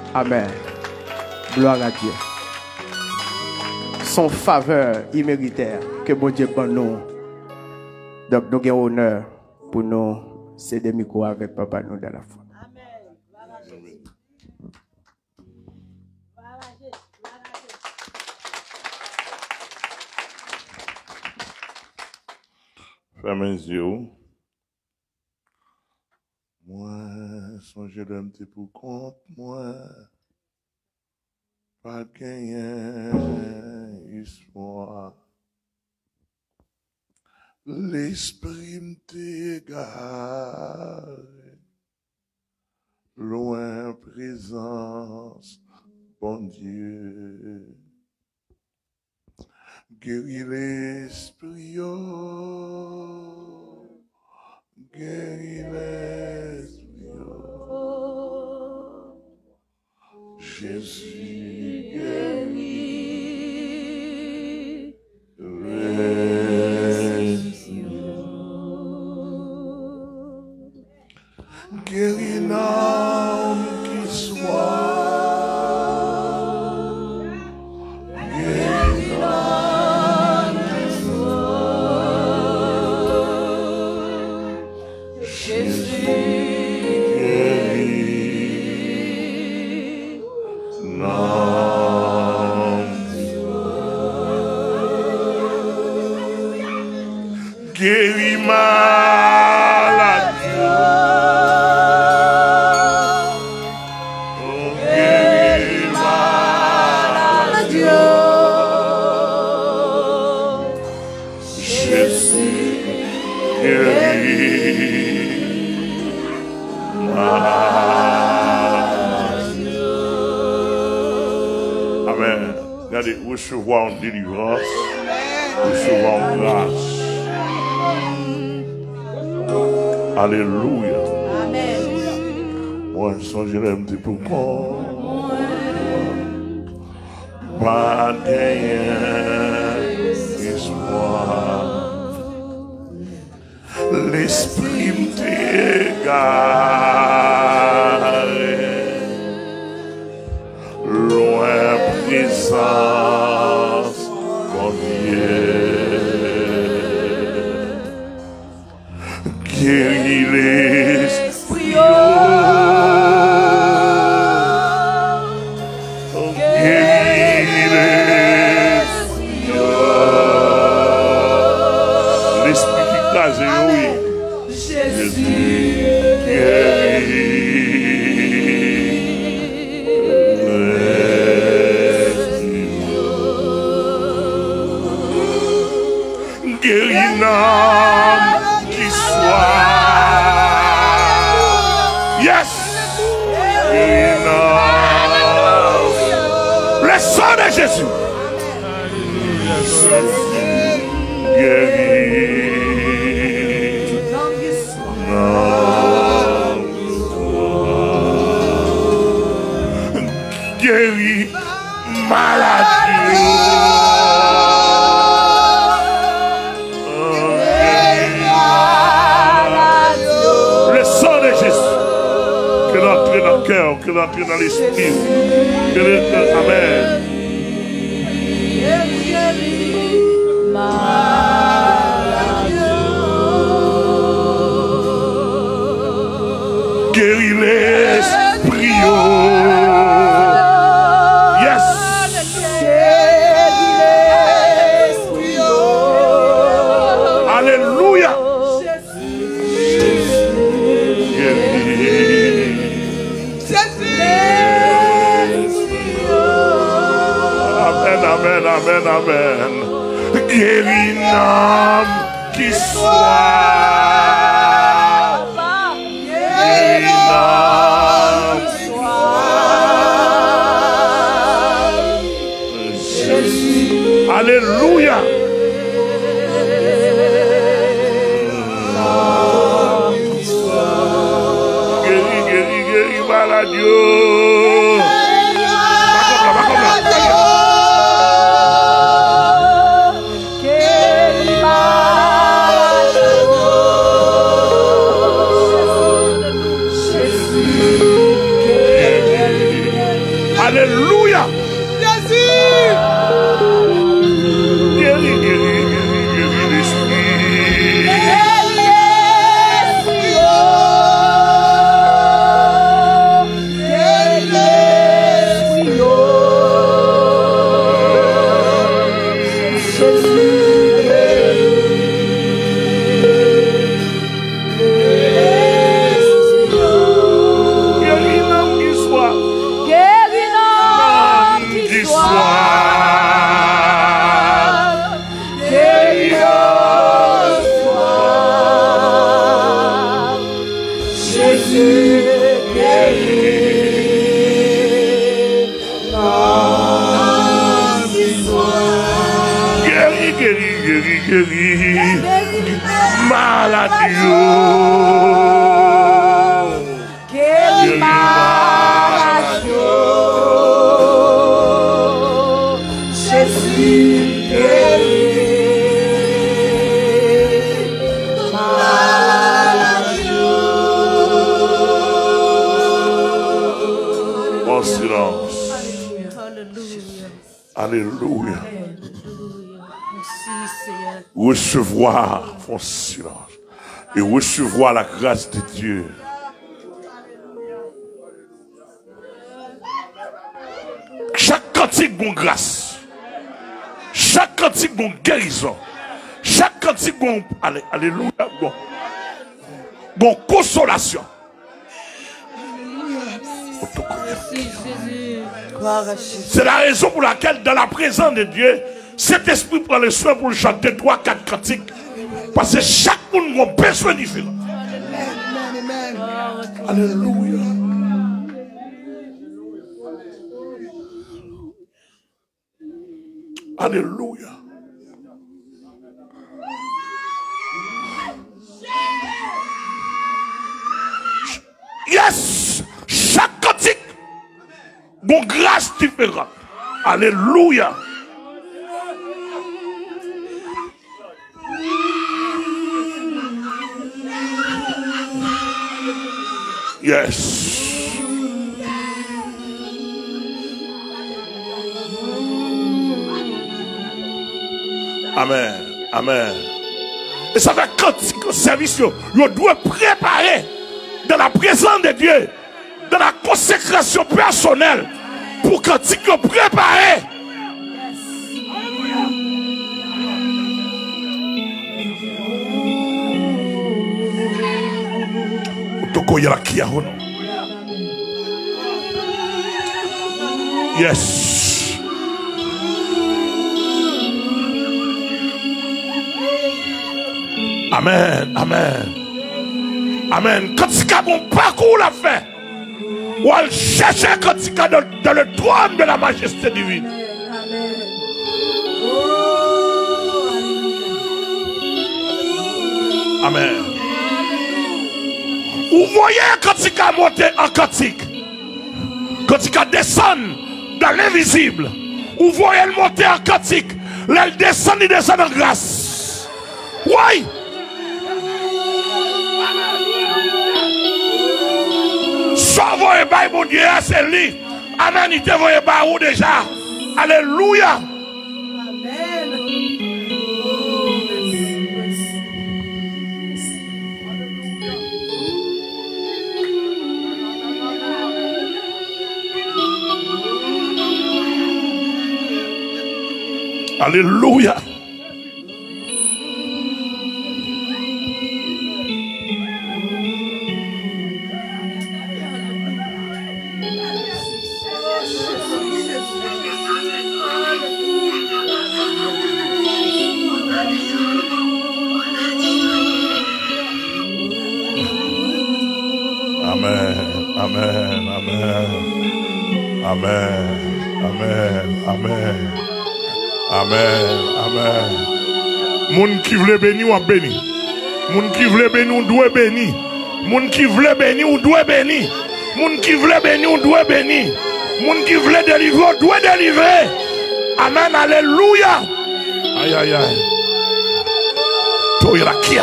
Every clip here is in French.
Amen. Gloire à Dieu. Son faveur imméritée que bon Dieu pour nous. Donc nous avons honneur pour nous céder micro avec papa nous dans la foi. Fermez les yeux. Moi, songez d'un petit peu compte, moi, pas gagner espoir. L'esprit m'égare, loin présence, bon Dieu. Guéris l'esprit, oh, guéris l'esprit, oh. Jésus guéris l'esprit, guéris l'âme qui soit. Guéris maladie, oh, guéris maladie, Jésus guéris maladie. Amen. Regardez, recevoir en délivrance, recevoir en grâce. Alléluia. Amen. Moi, songerai un petit peu pour pas gagner espoir. L'esprit m'égare, loin présence, mon Dieu. Guéris l'esprit, oh, guéris l'esprit, oh, l'esprit qui crase, oui, Jésus guéris l'esprit, guéris l'âme qui soit. Yes! Le sang de Jésus. Guéris. Guéris maladie. Que l'entrée dans l'esprit. Amen. Guéris l'esprit. Yes. Alléluia. Amen, amen, amen. Guéris l'âme qui soit. Guéris l'âme qui soit. Jésus. Alléluia. Guéris, guéris, guéris, maladie. Alléluia. Jésus. Guéris, guéris, guéris, guéris l'esprit. Maladie. Quelle maladie. Jésus guérit. Maladie. En silence. Alléluia. Recevoir ton silence et recevoir la grâce de Dieu. Chaque cantique bon grâce, chaque cantique bon guérison, chaque cantique bon alléluia bon consolation. C'est la raison pour laquelle dans la présence de Dieu, cet esprit prend le soin pour chanter 3-4 cantiques. Parce que chaque monde a besoin différent. Alléluia. Alléluia. Yes. Chaque cantique, bon grâce différente. Alléluia. Yes. Amen. Amen. Et ça fait cantique au service, vous doit préparer dans la présence de Dieu, dans la consécration personnelle, pour cantique préparer. Yes. Amen. Amen. Amen. Quand il y a mon parcours la fait, ou elle cherche quand il y a dans le trône de la majesté divine. Amen. Vous voyez quand il a monté en cantique, quand il a descendu dans l'invisible, vous voyez le monter en cantique, là il descend en grâce. Oui. Soit voyez par mon Dieu, c'est lui. Amen, il te voyait par où déjà. Alléluia. Alléluia. Amen, amen, amen, amen, amen, amen. Amen, amen. Moun qui veut bénir ou béni. Moun qui veut bénir ou doit bénir. Moun qui veut bénir ou doit bénir. Moun qui veut bénir ou doit bénir. Moun qui veut délivrer ou doit délivrer. Amen, alléluia. Aïe, aïe, aïe. Toi, la qui a.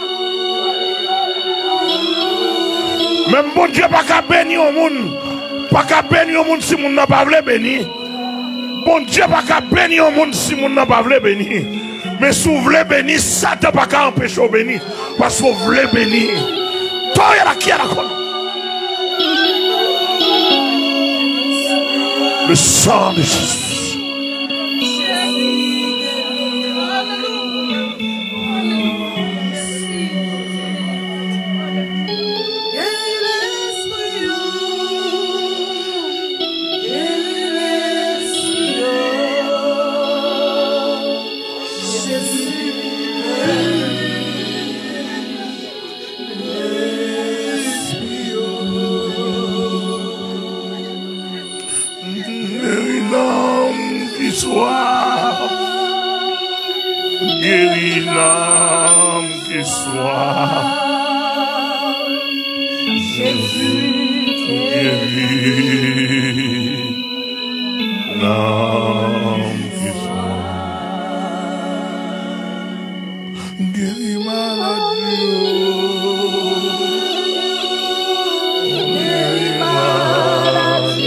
Même bon Dieu pas qu'à bénir au monde. Pas qu'à bénir au monde si moun n'a pas voulu bénir. Bon Dieu pas qu'à bénir au monde si moun n'a pas voulu bénir. Mais si vous voulez bénir, Satan pas qu'à empêcher de bénir. Parce que vous voulez bénir. Toi, il y a la qui a la conne. Le sang de Jésus. Guéris l'âme qui soit. Jésus guéris l'âme qui soit. Guéris maladie. Guéris maladie.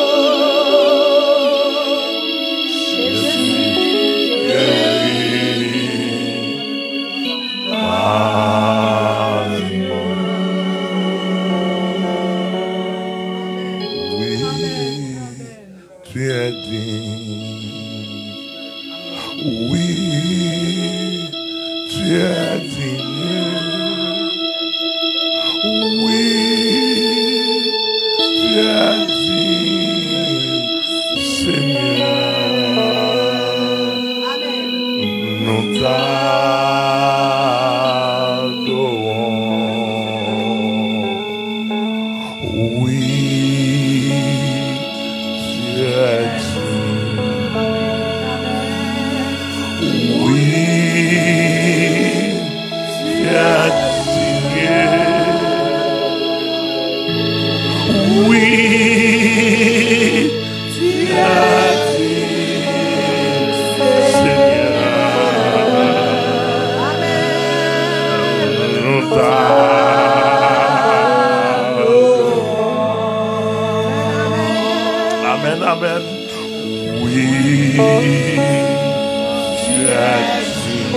Amen, amen. Oui, tu as dit.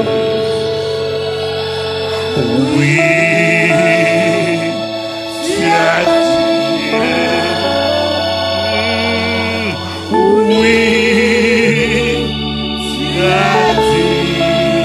Oui, tu as dit. Oui, tu as dit.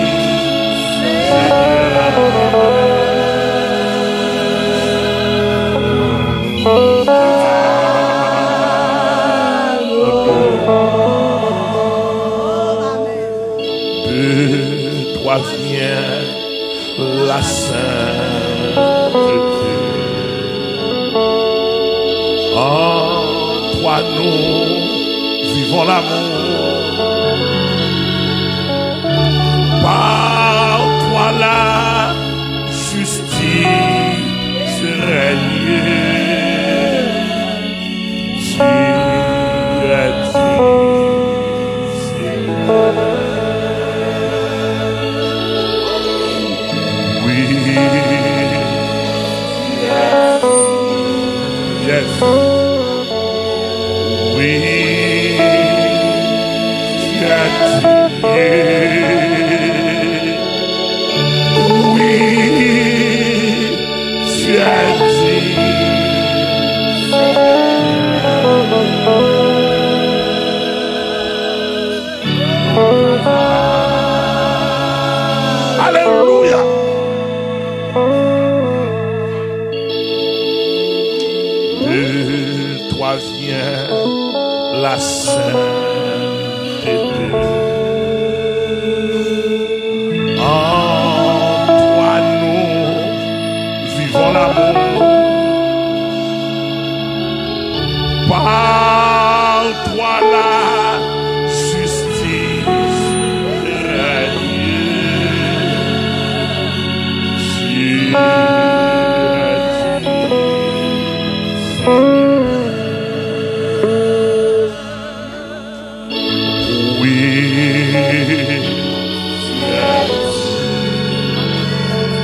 Vient la sainteté. En toi nous vivons l'amour. Par toi la justice règne. Tu as dit, Seigneur. Yes. Oui, tu as dit. Oui, tu as dit. Alléluia. Toi vient la sainteté. En toi nous vivons l'amour. Par toi la justice règne.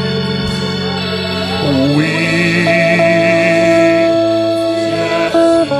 Oui,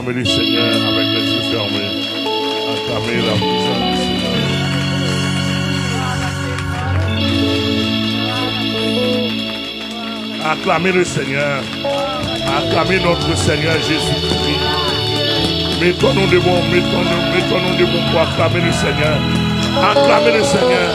Acclamez le Seigneur avec les yeux fermés. Acclamez la puissance du Seigneur. Acclamez le Seigneur. Acclamez notre Seigneur Jésus-Christ. Mettons-nous debout, mettons-nous debout pour acclamer le Seigneur. Acclamez le Seigneur.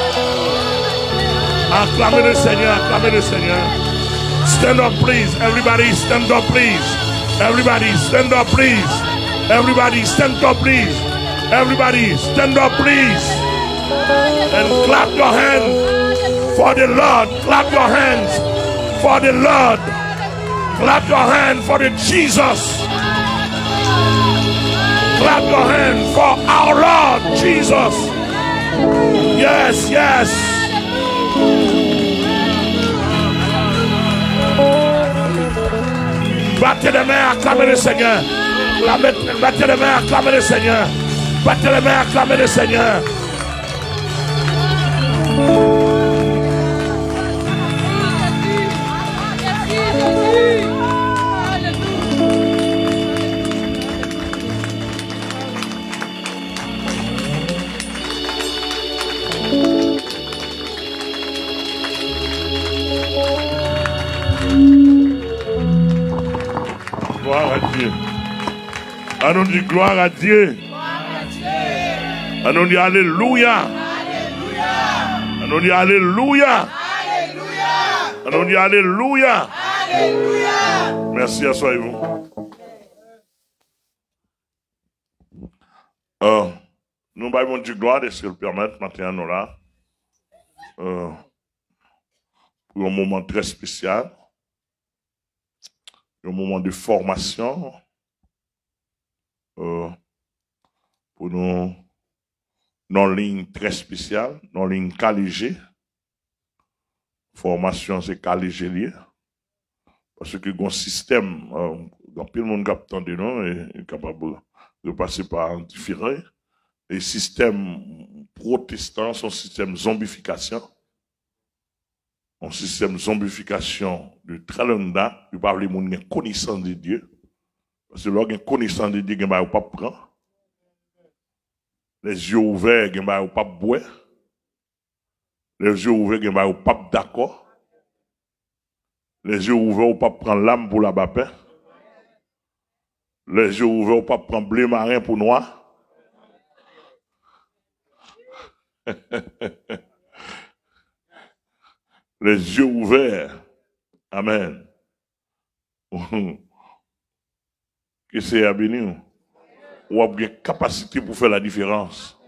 Acclamez le Seigneur, acclamez le Seigneur. Stand up, please. Everybody, stand up, please. Everybody, stand up, please. Everybody, stand up, please. Everybody, stand up, please. And clap your hands for the Lord. Clap your hands for the Lord. Clap your hands for the Jesus. Clap your hands for our Lord Jesus. Yes, yes. Battez les mains, acclamez le Seigneur. Battez les mains, acclamez le Seigneur. Battez les mains, acclamez le Seigneur. Gloire à Dieu. On dit gloire à Dieu. On dit alléluia. On dit alléluia. On dit alléluia. Merci, asseyez-vous. Nous avons dit gloire, est-ce que le permettre, maintenant nous là, pour un moment très spécial. Un moment de formation pour nous dans une ligne très spéciale, dans une ligne qualifiée. Formation, c'est qualifié. Parce que un système, dans tout le monde qui attend nous est capable de passer par un différent. Les systèmes protestants sont système zombification. Un système de zombification de très longue date, il parle de monde connaissance de Dieu. Parce que lorsqu'il y a connaissance de Dieu, il n'y a pas de prendre. Les yeux ouverts, il n'y a pas de boire. Les yeux ouverts, il n'y a pas d'accord. Les yeux ouverts, il n'y a pas de prendre l'âme pour la bapin. Les yeux ouverts, il n'y a pas de prendre blé marin pour noir. Les yeux ouverts. Amen. Que c'est à bénir. Ou a bien capacité pour faire la différence.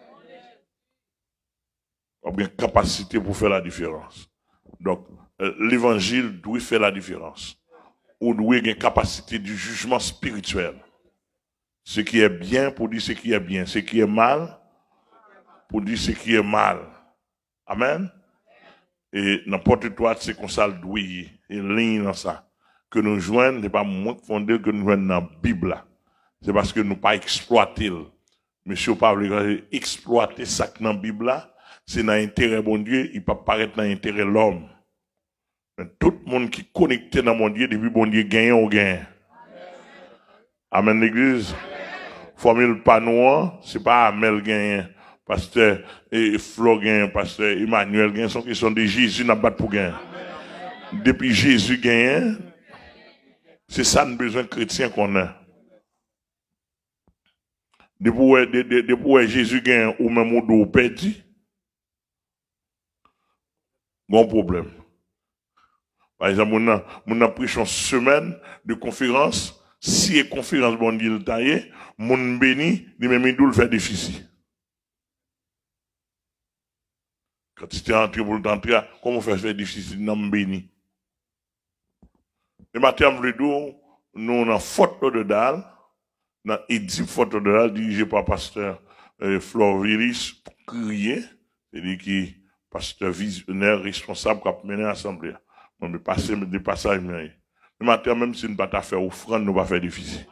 Ou a bien capacité pour faire la différence. Donc, l'évangile doit faire la différence. Ou doit avoir une capacité du jugement spirituel. Ce qui est bien pour dire ce qui est bien. Ce qui est mal pour dire ce qui est mal. Amen. Et n'importe quoi, c'est comme ça le doit y ligne dans ça. Que nous joignons, n'est pas moins fondé que nous joignons dans la Bible. C'est parce que nous pas exploité. Monsieur Pavle, exploiter ça dans la Bible, c'est dans l'intérêt bon Dieu, il peut paraître dans l'intérêt de l'homme. Mais tout le monde qui est connecté dans mon Dieu, depuis bon Dieu gagne ou gagne. Amen, l'église. Formule pas noir, c'est pas Amel gagne. Pasteur Florent, pasteur Emmanuel, qui sont des Jésus n'a pas pour gagner. Depuis Jésus gagne, c'est ça le besoin chrétien qu'on a. Depuis Jésus gagne ou même au perdu, bon problème. Par exemple, on a pris une semaine de conférence, si est conférence bon Dieu le taillé, mon béni, ni même il doit faire déficit. Quand tu es entré pour l'entrer, comment faire difficile dans le béni? Le matin, nous avons une photo de dalle, dans une photo de dalle dirigée par pasteur Florilis Crier, c'est-à-dire qui pasteur visionnaire responsable qui a mené l'assemblée. On me passer des passages. Le matin, même si nous ne pouvons pas faire offrande, nous ne pouvons pas faire difficile.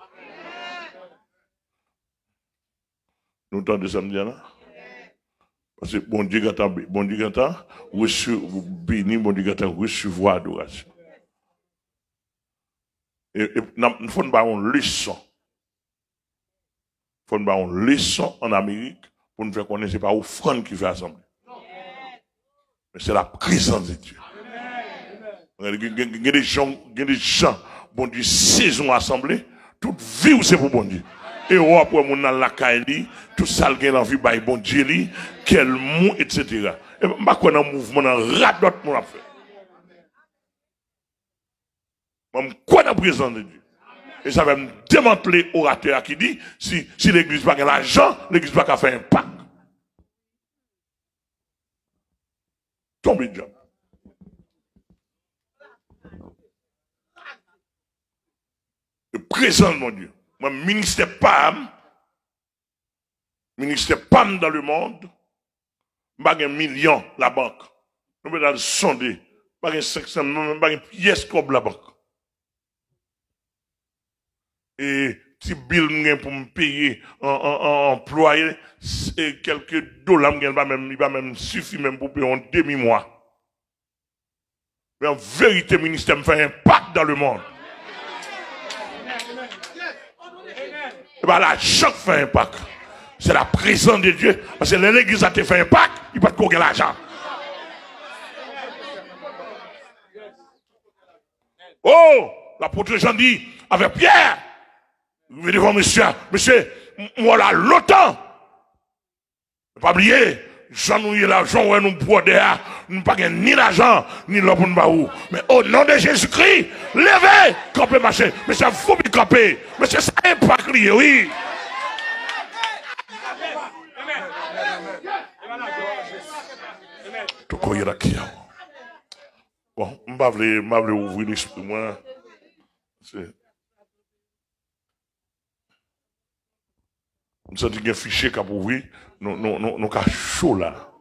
Nous entendons samedi là? Parce que bon Dieu gâta, reçu, béni, bon Dieu gâta, recevoir adoration. Et nous faut pas une leçon. faut nous avoir une leçon en Amérique pour nous faire connaître, c'est pas offrande qui fait assembler. Mais c'est la présence de Dieu. Il y a des gens, bon Dieu, saison assemblée, toute vie c'est pour bon Dieu. Et après, mon dans la caille, tout ça, il y a l'envie de bon Dieu, quel mot, etc. Et je crois dans le mouvement, dans le rap d'autres monde à faire. Je crois dans la présence de Dieu. Et ça va me démanteler l'orateur qui dit, si l'église n'a pas l'argent, l'église n'a pas fait un pacte. Tombez de job. Le présent de mon Dieu. Moi, ministère PAM dans le monde, pas un million la banque. Nous allons sonder, pas un 500, pas une pièce comme la banque. Et si bill pour me payer en employé, et quelques dollars, il va même suffire même pour payer un demi-mois. Mais en vérité, le ministère me fait un pacte dans le monde. Et bien là, chaque fait un pacte. C'est la présence de Dieu. Parce que l'église a fait un pacte, il va te courir l'argent. Oh, l'apôtre Jean dit, avec Pierre, vous venez devant monsieur, moi là, longtemps. Pas oublier, Jean nous y l'argent, ouais, nous pour derrière, nous pas ni l'argent, ni l'eau pour nous. Mais au nom de Jésus-Christ, levez, campez, marchez. Mais ça faut bien camper. Mais c'est ça, pas crier, oui. Tout quoi il y a qui? Bon, je vais ouvrir l'esprit, moi. Nous sommes un fichier qui a ouvert, nous avons chaud là.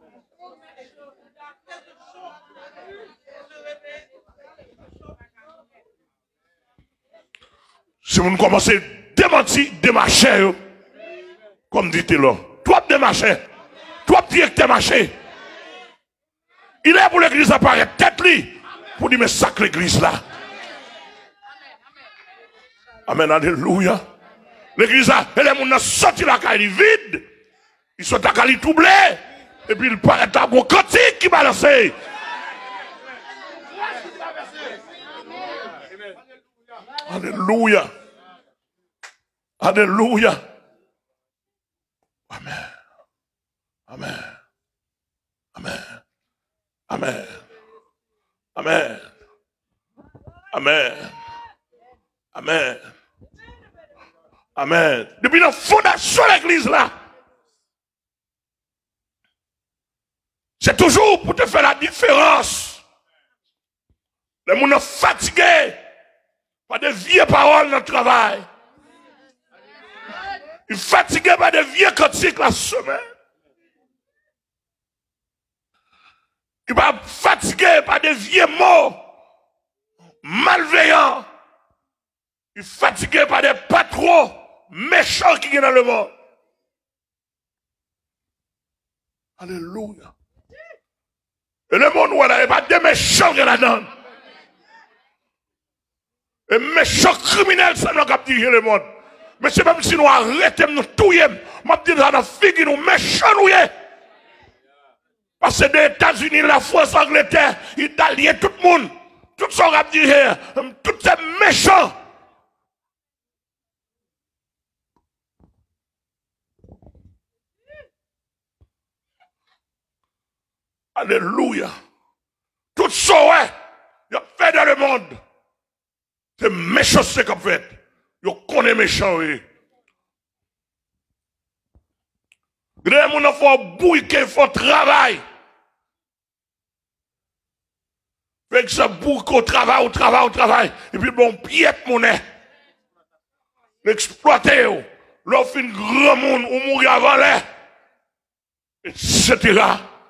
Si vous commencez à démentir, démarcher, comme dit là, toi démarcher, toi directeur marché. Il est pour l'église apparaître tête li pour dire mais sac l'église là. Amen, alléluia. L'église a, et les gens ont sorti la caille vide. Ils sont à caille tout blé. Et puis il paraît à bon cantique qui balance. Alléluia. Alléluia. Amen. Amen. Amen. Amen. Amen. Amen. Amen. Amen. Depuis la fondation de l'église là, c'est toujours pour te faire la différence. Les gens sont fatigués par des vieilles paroles dans le travail. Ils sont fatigués par des vieux cantiques la semaine. Ils sont fatigués par des vieux mots malveillants. Ils sont fatigués par des patrons méchants qui sont dans le monde. Alléluia. Et le monde, voilà, il n'y a pas de méchants qui là-dedans. Et méchants criminels, ça nous a dirigé le monde. Mais c'est même si nous arrêtons, nous touillons, je dis dans la fille, nous méchants, nous. Parce que des États-Unis, la France, l'Angleterre, l'Italie, tout le monde, tout ça, on a dirigé, tous ces méchants. Alléluia. Tout ça, ouais, il a fait dans le monde. C'est méchant, c'est qu'on fait. Il connaît méchant, oui. Les gens font bouillir, ils font travail. Fait que ça bouille au travail. Et puis bon, piète monnaie. L'exploiter, l'offre une grand monde, ou mourir avant l'air. Etc.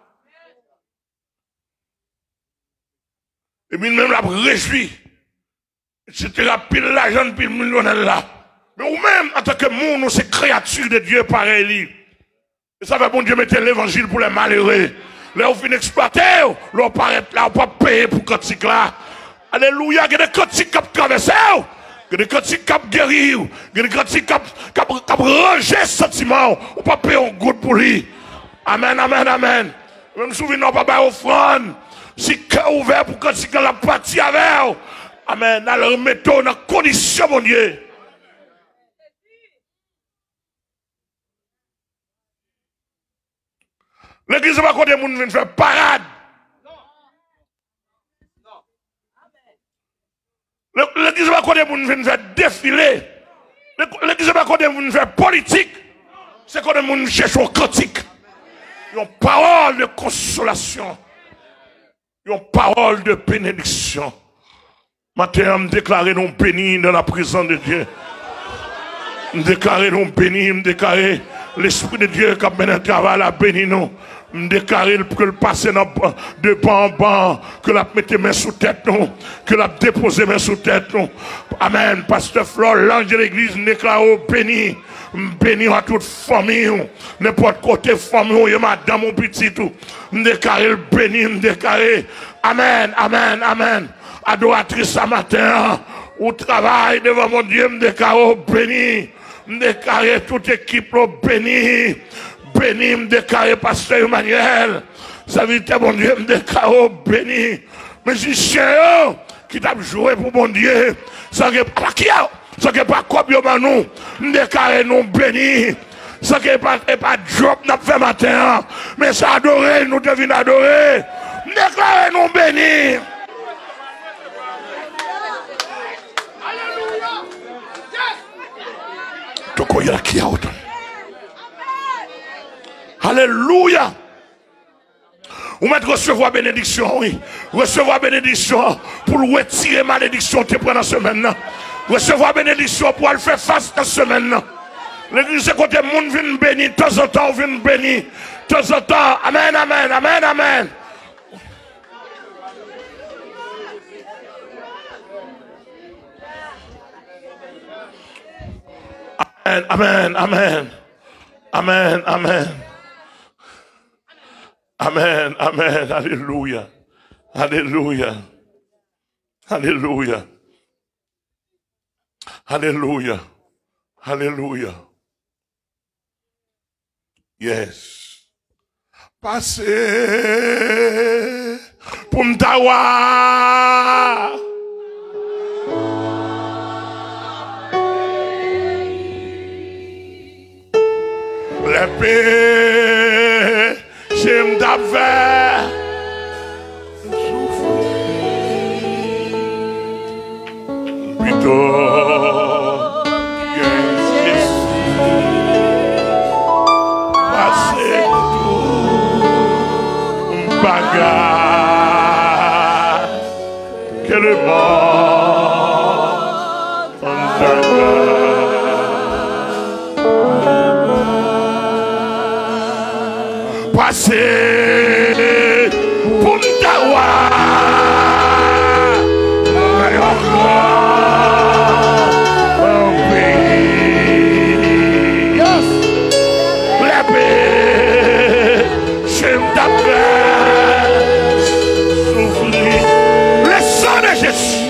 Et puis même la réjouit. Etc. Pile l'argent, pile millionnaire là. Mais ou même, en tant que monde, c'est créature de Dieu pareil. Et ça va bon Dieu mettre l'évangile pour les malheureux. Là, on finit exploiter, là, on paraît là, on pas payer pour cantique là. Alléluia, il y a des cantiques qui traversent. Il y a des cantiques qui guérir, il y a des cantiques qui ranger sentiment, ou pas payer un goutte pour lui. Amen, amen, amen. Je me souviens, non, papa, offrande. Si cœur ouvert pour cantique la partie avec. Amen. Alors, mettons dans condition, mon Dieu. L'église va côté moun vient faire parade. L'église va côté moun vient faire défilé. L'église va côté moun faire politique. C'est côté moun cherche un cantique. Une parole de consolation. Une parole de bénédiction. Matin, me déclarer nous bénis dans la présence de Dieu. Me déclarer nous bénis, me déclarer l'Esprit de Dieu qui a mené un travail à bénir nous. Me déclarer que le passé de banc en banc, que la mette main sous tête nous, que la dépose main sous tête nous. Amen. Pasteur Flore, l'ange de l'église, déclare béni. Béni à toute famille, n'importe côté famille, madame ou petit tout. Me déclarer béni, me déclarer. Amen, amen, amen. Adoratrice ce matin, au travail devant mon Dieu, me déclare béni. Me déclarer toute équipe béni. Béni, me déclarer pasteur Emmanuel. Ça veut dire mon Dieu, me déclare béni. Musicien qui t'a joué pour mon Dieu. Ça n'est pas qui a. Ça n'est pas comme nous. Me déclarer nous béni. Ça n'est pas job n'a fait matin. Mais ça adorer, nous devons adorer. Me déclarer nous béni. Alléluia. Ou mettre recevoir bénédiction, oui. Recevoir bénédiction pour retirer malédiction te prend dans la semaine. Recevoir bénédiction pour aller faire face dans la semaine. L'église c'est côté monde vient bénir, de temps en temps vient bénir. De temps en temps, amen, amen, amen, amen. Amen, amen, amen, amen. Amen, amen, alléluia, alléluia, alléluia, alléluia, alléluia. Yes. Passez pour m'tawa. L'épée, j'aime d'affaire. Plutôt, passer tout, bagarre, que le monde, passer pour m'tawa. Le sang de Jésus.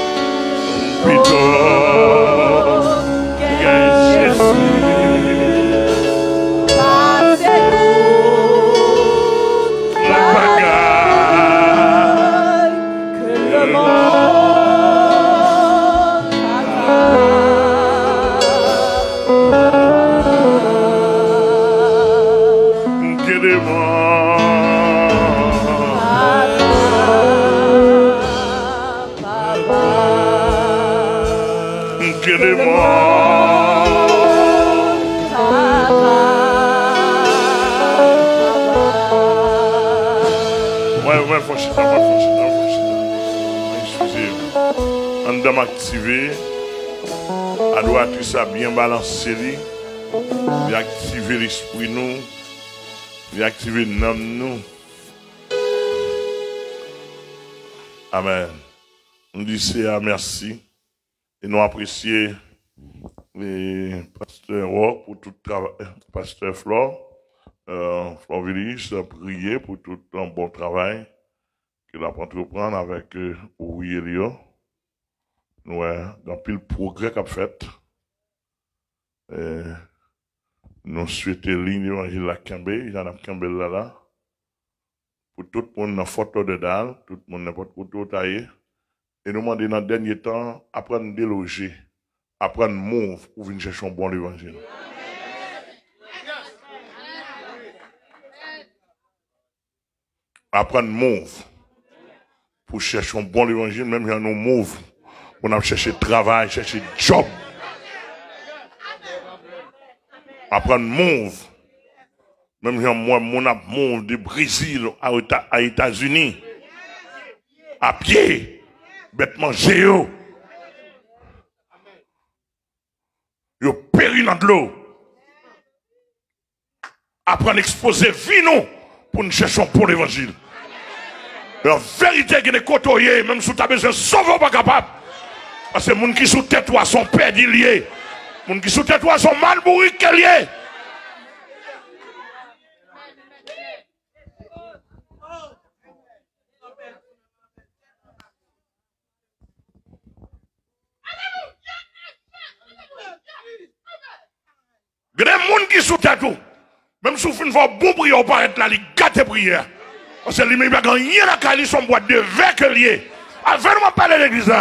Activer, adoratrice a bien balancé, il activer l'esprit nous, il activer l'âme nous. Amen. Nous disons merci et nous apprécions les pasteurs Rock pour tout le travail, pasteur Flore, Flore Villis, prier pour tout un bon travail qu'il a entreprendre avec Ouillelio. Ouais, dans pile progrès qu'a fait. Nous souhaitons l'évangile à Kambé, il y en a Kambé là. Pour tout le monde dans photo de dalle, tout le monde n'importe où taillé. Et nous demandons dans le dernier temps, apprendre à déloger, apprendre à move pour venir chercher un bon évangile. Apprendre à move pour chercher un bon évangile, même si nous move, on a cherché travail, chercher job. Apprendre à move. Même si moi, mon a move du Brésil à États-Unis, à pied, bêtement géo. Yo péri dans de l'eau. Apprendre à exposer vie nous pour nous chercher pour l'évangile. En vérité, il y a des côtoyés, même si tu as besoin de sauver, pas capable. Parce que les gens qui sont tête toi sont perdus liés. Les gens qui sont tête toi sont mal bourrés liés. Il y a des gens qui sont tête tout. Même si vous faites bon prière, vous paraît là, ils gâtent prière. Parce que les gens qui ont rien à caler sont boîte de verre que lié. Avec nous parler de l'église.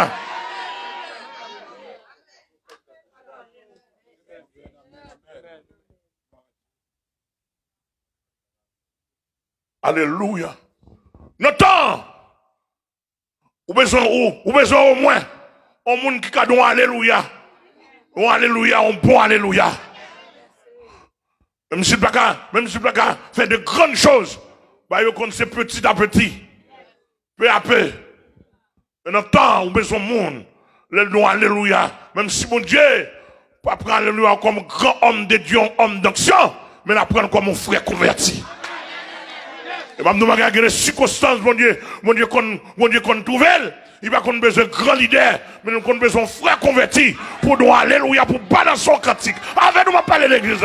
Alléluia. Notre ou besoin au moins un monde qui a dit alléluia. Oh alléluia, un bon alléluia. Même si le placard fait de grandes choses, bah, c'est petit à petit, peu à peu. Mais dans le temps, on a besoin de monde. Le nom alléluia. Même si mon Dieu, pas prendre alléluia comme grand homme de Dieu, homme d'action, mais la prendre comme un frère converti. Et bah, nous regarder les circonstances, mon Dieu, qu'on trouve, il va qu'on besoin de grand leader, mais nous avons besoin de frère converti pour nous alléluia, pour balancer son cantique. Avec nous, on va parler de l'église.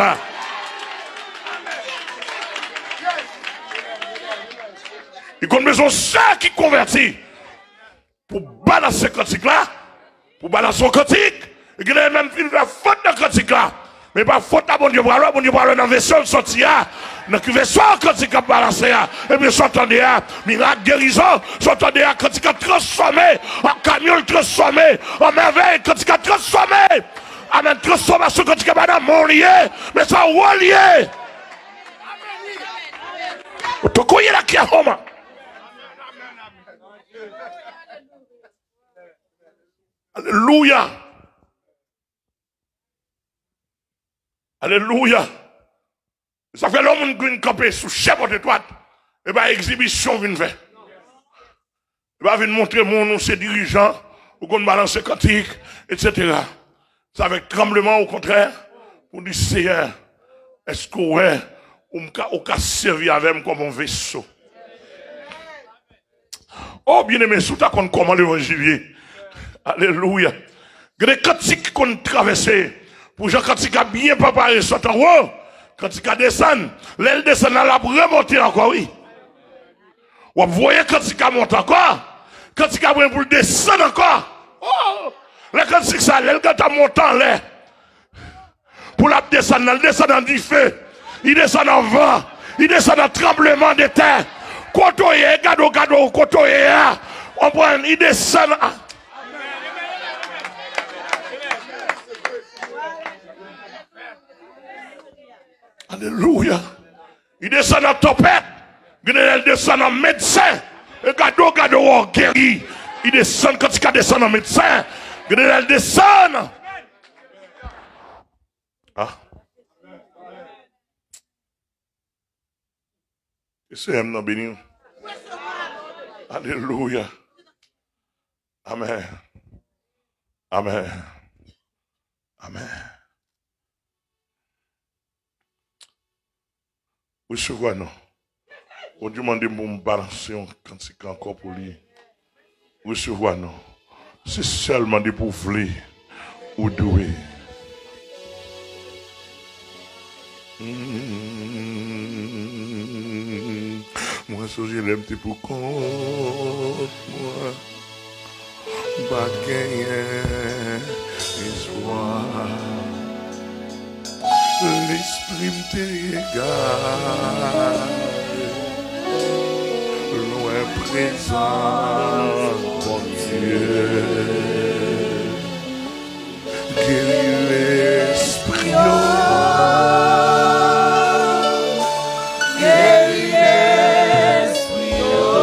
Il y a besoin de ça qui convertit pour balancer ce cantique-là, pour balancer son cantique. Il y a même la faute de cantique-là. Mais pas faute à bon Dieu, bon Dieu, dans le vaisseau, sorti là, dans le vaisseau, cantique à balancer, et bien, s'entendez, miracle guérison, s'entendez, cantique à transformé, en camion transformé, en merveille, cantique à transformé. Amen, transformation, cantique à madame, mon lié, mais ça, où lié? Tu connais la qui a homme? Alléluia. Alléluia. Ça fait l'homme qui vient camper sous chef de droite. Et bien, exhibition vient faire. Il va venir montrer nous, ses dirigeants, ou qu'on balance cantique, etc. C'est avec tremblement, au contraire, pour dire, Seigneur, est-ce que ouais, on a servi avec moi comme un vaisseau? Oh, bien aimé, sous ta compte comment l'évangile. Alléluia. Il y a des cantiques qu'on traverse. Pour gens cantiques a bien préparé, sont en haut. Cantiques a descend. L'aile descend, elle a remonté encore, oui. Vous voyez cantiques a monté encore. Cantiques a pour descendre encore. Oh! Les cantiques, ça, l'aile quand a monté en l'air. Pour la descendre, elle descend dans du feu. Il descend en vent. Il descend en tremblement de terre. Kotoye, gado, kotoye. On prend, il descend. Alléluia. Il descend en tempête. Il descend en médecin. Et gado, guéri. Il descend quand il descend en médecin. Il descend. Ah. Et c'est un béni. Alléluia. Amen. Amen. Amen. Recevoir non. On demande de me balancer un cantique encore pour lui. Recevoir non. C'est seulement de pour vouloir ou doué. Moi, je l'aime pour compte moi. pas gagner espoir. L'esprit m'égal, loin présent, mon Dieu. Guéris l'esprit, Guéris l'esprit,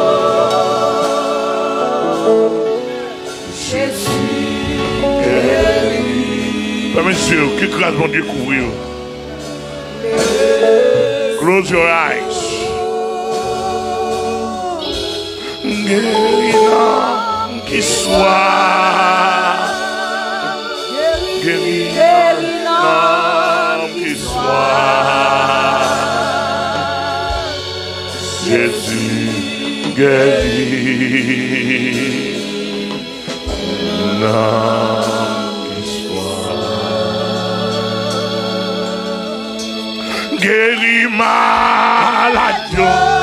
Jésus, guéris. Monsieur, que grâce mon Dieu couvrir. Close your eyes. Guéris l'âme qui soit. Guéris l'âme qui soit. Jésus guérit l'âme qui soit. Guéris maladie.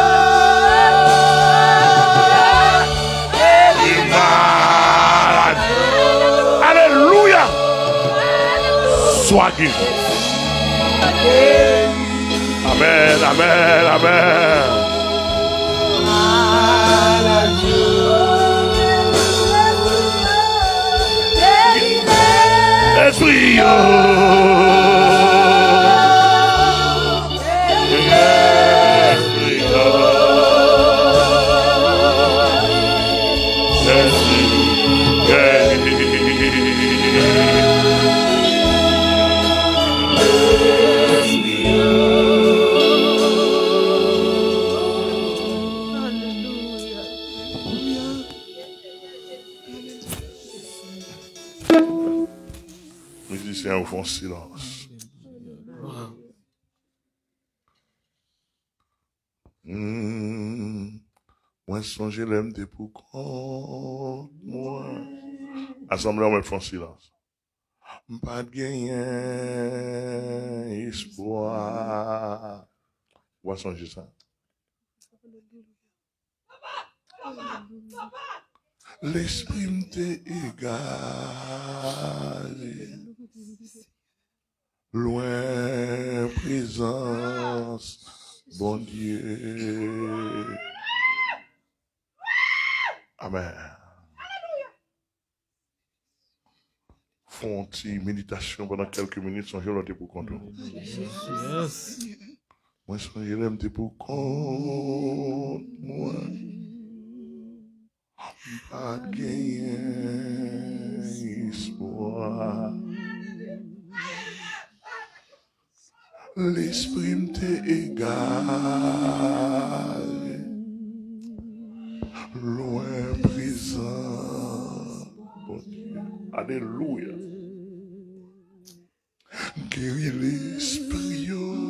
Guéris maladie. Alléluia. Sois guéri. Amen, amen, amen. Esprit, musiciens au fond silence. Moi songer l'aime des pour contre moi. Assemblée on me font silence. Pas de gagner espoir. On va songer ça. L'esprit m'était égal, loin présence, bon Dieu. Amen. Font une méditation pendant quelques minutes, sans je l'ai pour compte. Moi, sans je l'aime pour compte, moi. Pas de gagner espoir. L'esprit m'était égal, loin présent. Bon Dieu. Alléluia. Guéris l'esprit.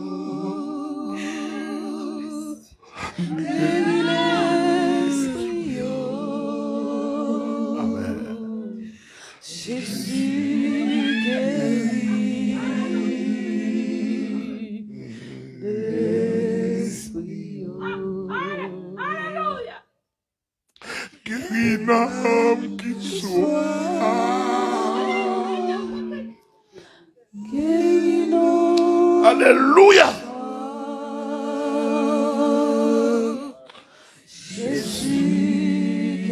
Guéris l'esprit. Amen. Jésus guérit l'esprit. Alléluia. Guéris l'âme qui soit. Guéris l'âme. Alléluia. Jésus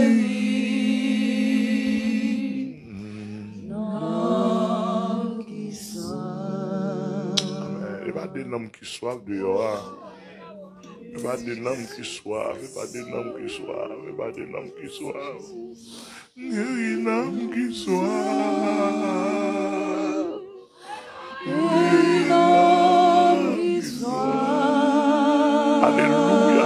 guérit l'homme qui soit. Amen. Il va des noms qui soient dehors. Il va des noms qui soient. Il va des noms qui soient. Il va des noms qui soient. Guéris l'homme qui soit. Guéris l'homme qui soit. Alléluia.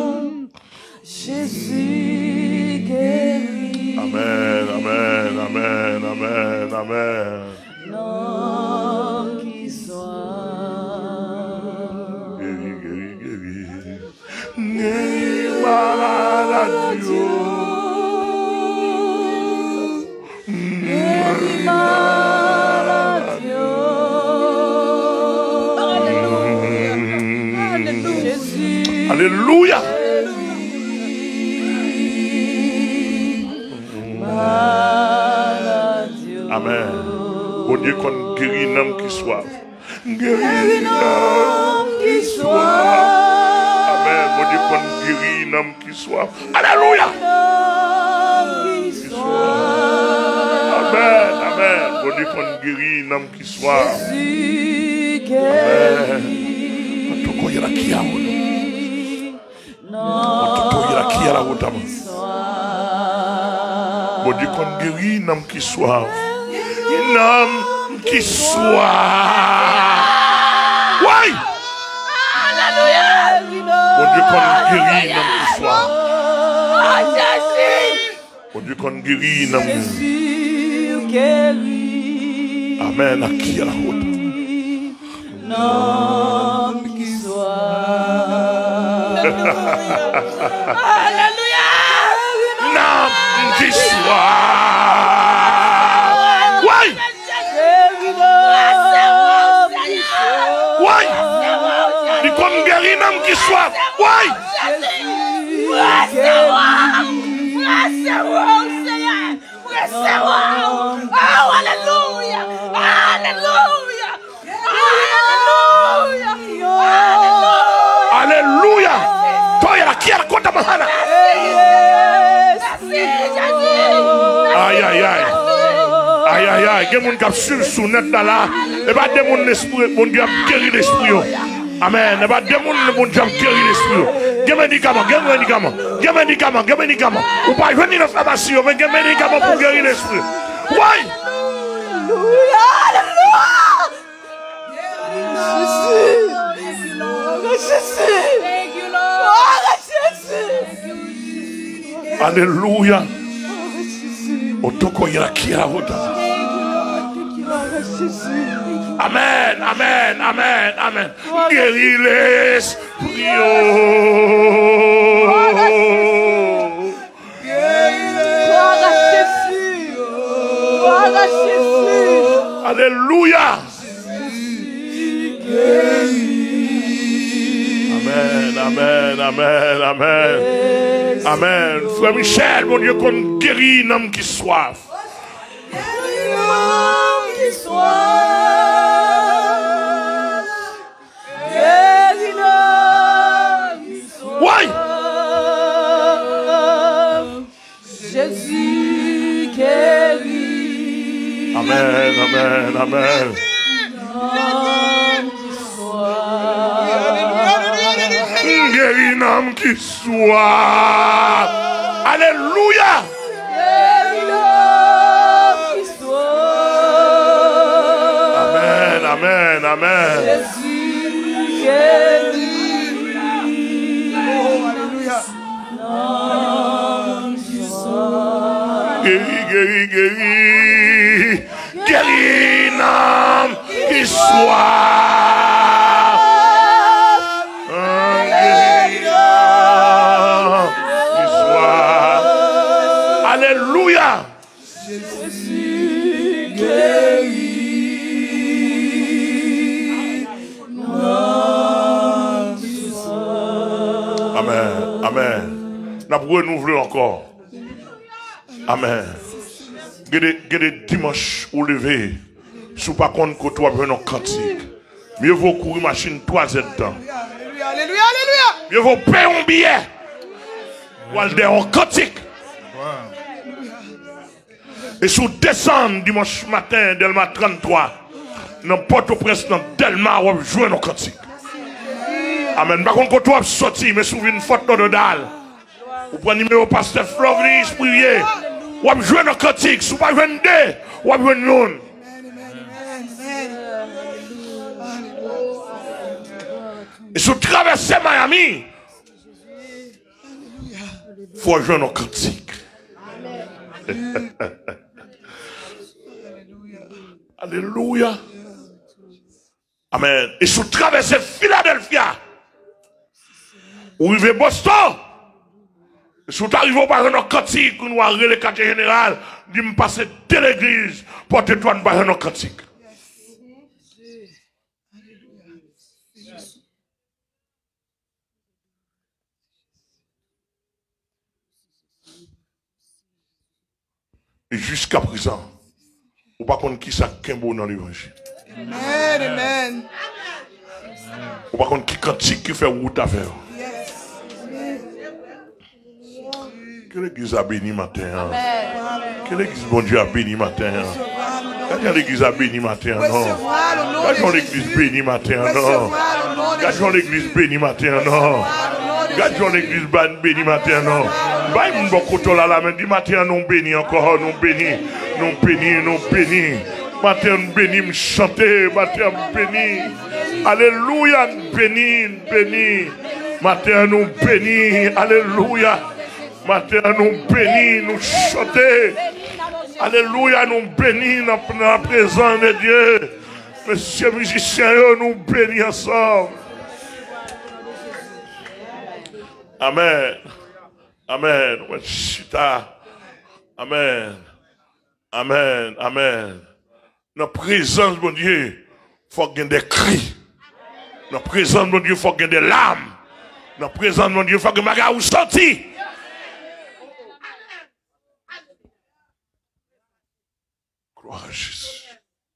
Jésus guérit. Amen, amen, amen, amen, amen. L'homme qui soit. Guéris, guéris, guéris. Guéris maladie. Guéris maladie. Alléluia. Jésus. Alléluia. Maladie. Dieu qu'on guérit un homme qui soif. Guéris un homme qui soif. Amen. Mon Dieu qu'on guérit un homme qui soif. Alléluia. Amen. Amen. Mon Dieu qu'on guérit un homme qui soif. Amen. Tout quoi il y a qui a bon Dieu qu'on guérit un homme qui soif. Un homme qui soif. Oui. Alléluia. Bon Dieu qu'on guérit un homme qui soif. Bon Dieu qu'on guérit un homme. Amen. À qui à la route? Nom qui soit. Alléluia. Nom qui soit. Oui. Oui. Il qu'on guérit un homme qui soit. Oui. Alléluia. Alléluia. Alléluia. Toi, il y a qui a la compte à Mahana. Aïe, aïe, aïe. Aïe, aïe, aïe. Il y a des gens qui sont sur net là. Et pas des gens qui guéri l'esprit. Amen. Et pas des gens qui guéri l'esprit. Il y a des médicaments, il y a des médicaments. Il y a des médicaments, il y a des médicaments. Ou pas venir dans la pharmacie, mais il y a des médicaments pour guérir l'esprit. Oui. Alléluia. Otoko yaki la route. Amen, amen, amen, amen. Guéris l'esprit. Alléluia. Amen, amen, amen, amen. Amen. Frère Michel, mon Dieu, qu'on guérit un homme qui soif. Oui. Jésus guérit. Amen, amen, amen. Guéris un homme qui soit. Alléluia. Amen, amen, amen. Guéris, guéris, guéris. Guéris un homme qui soit. Alléluia. Jésus guérit. Amen. Amen. Nous avons renouvelé encore. Amen. Il y a des dimanches où lever. Si vous ne compte pas que toi venons cantique. Mieux vaut courir machine 3 heures de temps. Alléluia, alléluia, alléluia. Mieux vaut payer un billet. Ou aller en cantique. Et si vous descendez dimanche matin, Delma 33, dans Port-au-Prince, dans Delma, vous jouez nos cantiques. Amen. Par contre, quand vous sorti, mais si vous une photo de dalle, vous prenez le numéro pasteur Floris, priez, vous jouez nos cantiques. Si vous ne jouez pas, vous jouez nous. Et si vous traversez Miami, il faut jouer nos cantiques. Alléluia. Amen. Et si vous traversez Philadelphia, ou arrivez Boston, et si vous arrivez par un cantique, nous avons le quartier général, dit me passer de l'église, portez-toi par un cantique. Et jusqu'à présent, Ou pas contre qui ça kembo dans l'évangile. Amen, amen. Ou pas contre qui cantique qui fait route à faire. Que l'église a béni matin. Que l'église, bon Dieu, a béni matin. Quand l'église a béni matin, non. Quand l'église béni matin, non. Quand l'église béni matin, non. Quand l'église béni matin, non. Bah, il beaucoup de la main du matin, nous béni encore, nous béni, nous béni, nous béni. Matin, nous béni, chanter, matin, béni. Alléluia, béni, béni. Matin, nous béni, alléluia. Matin, nous bénis, nous chanter. Alléluia, nous bénis dans la présence de Dieu. Monsieur musicien, nous bénis ensemble. Amen. Amen. Amen. Amen. Amen. Dans la présence de Dieu, il faut qu'il y ait des cris. Dans la présence de Dieu, il faut qu'il y ait des larmes. Dans la présence de Dieu, il faut que je sorti. Gloire à Jésus.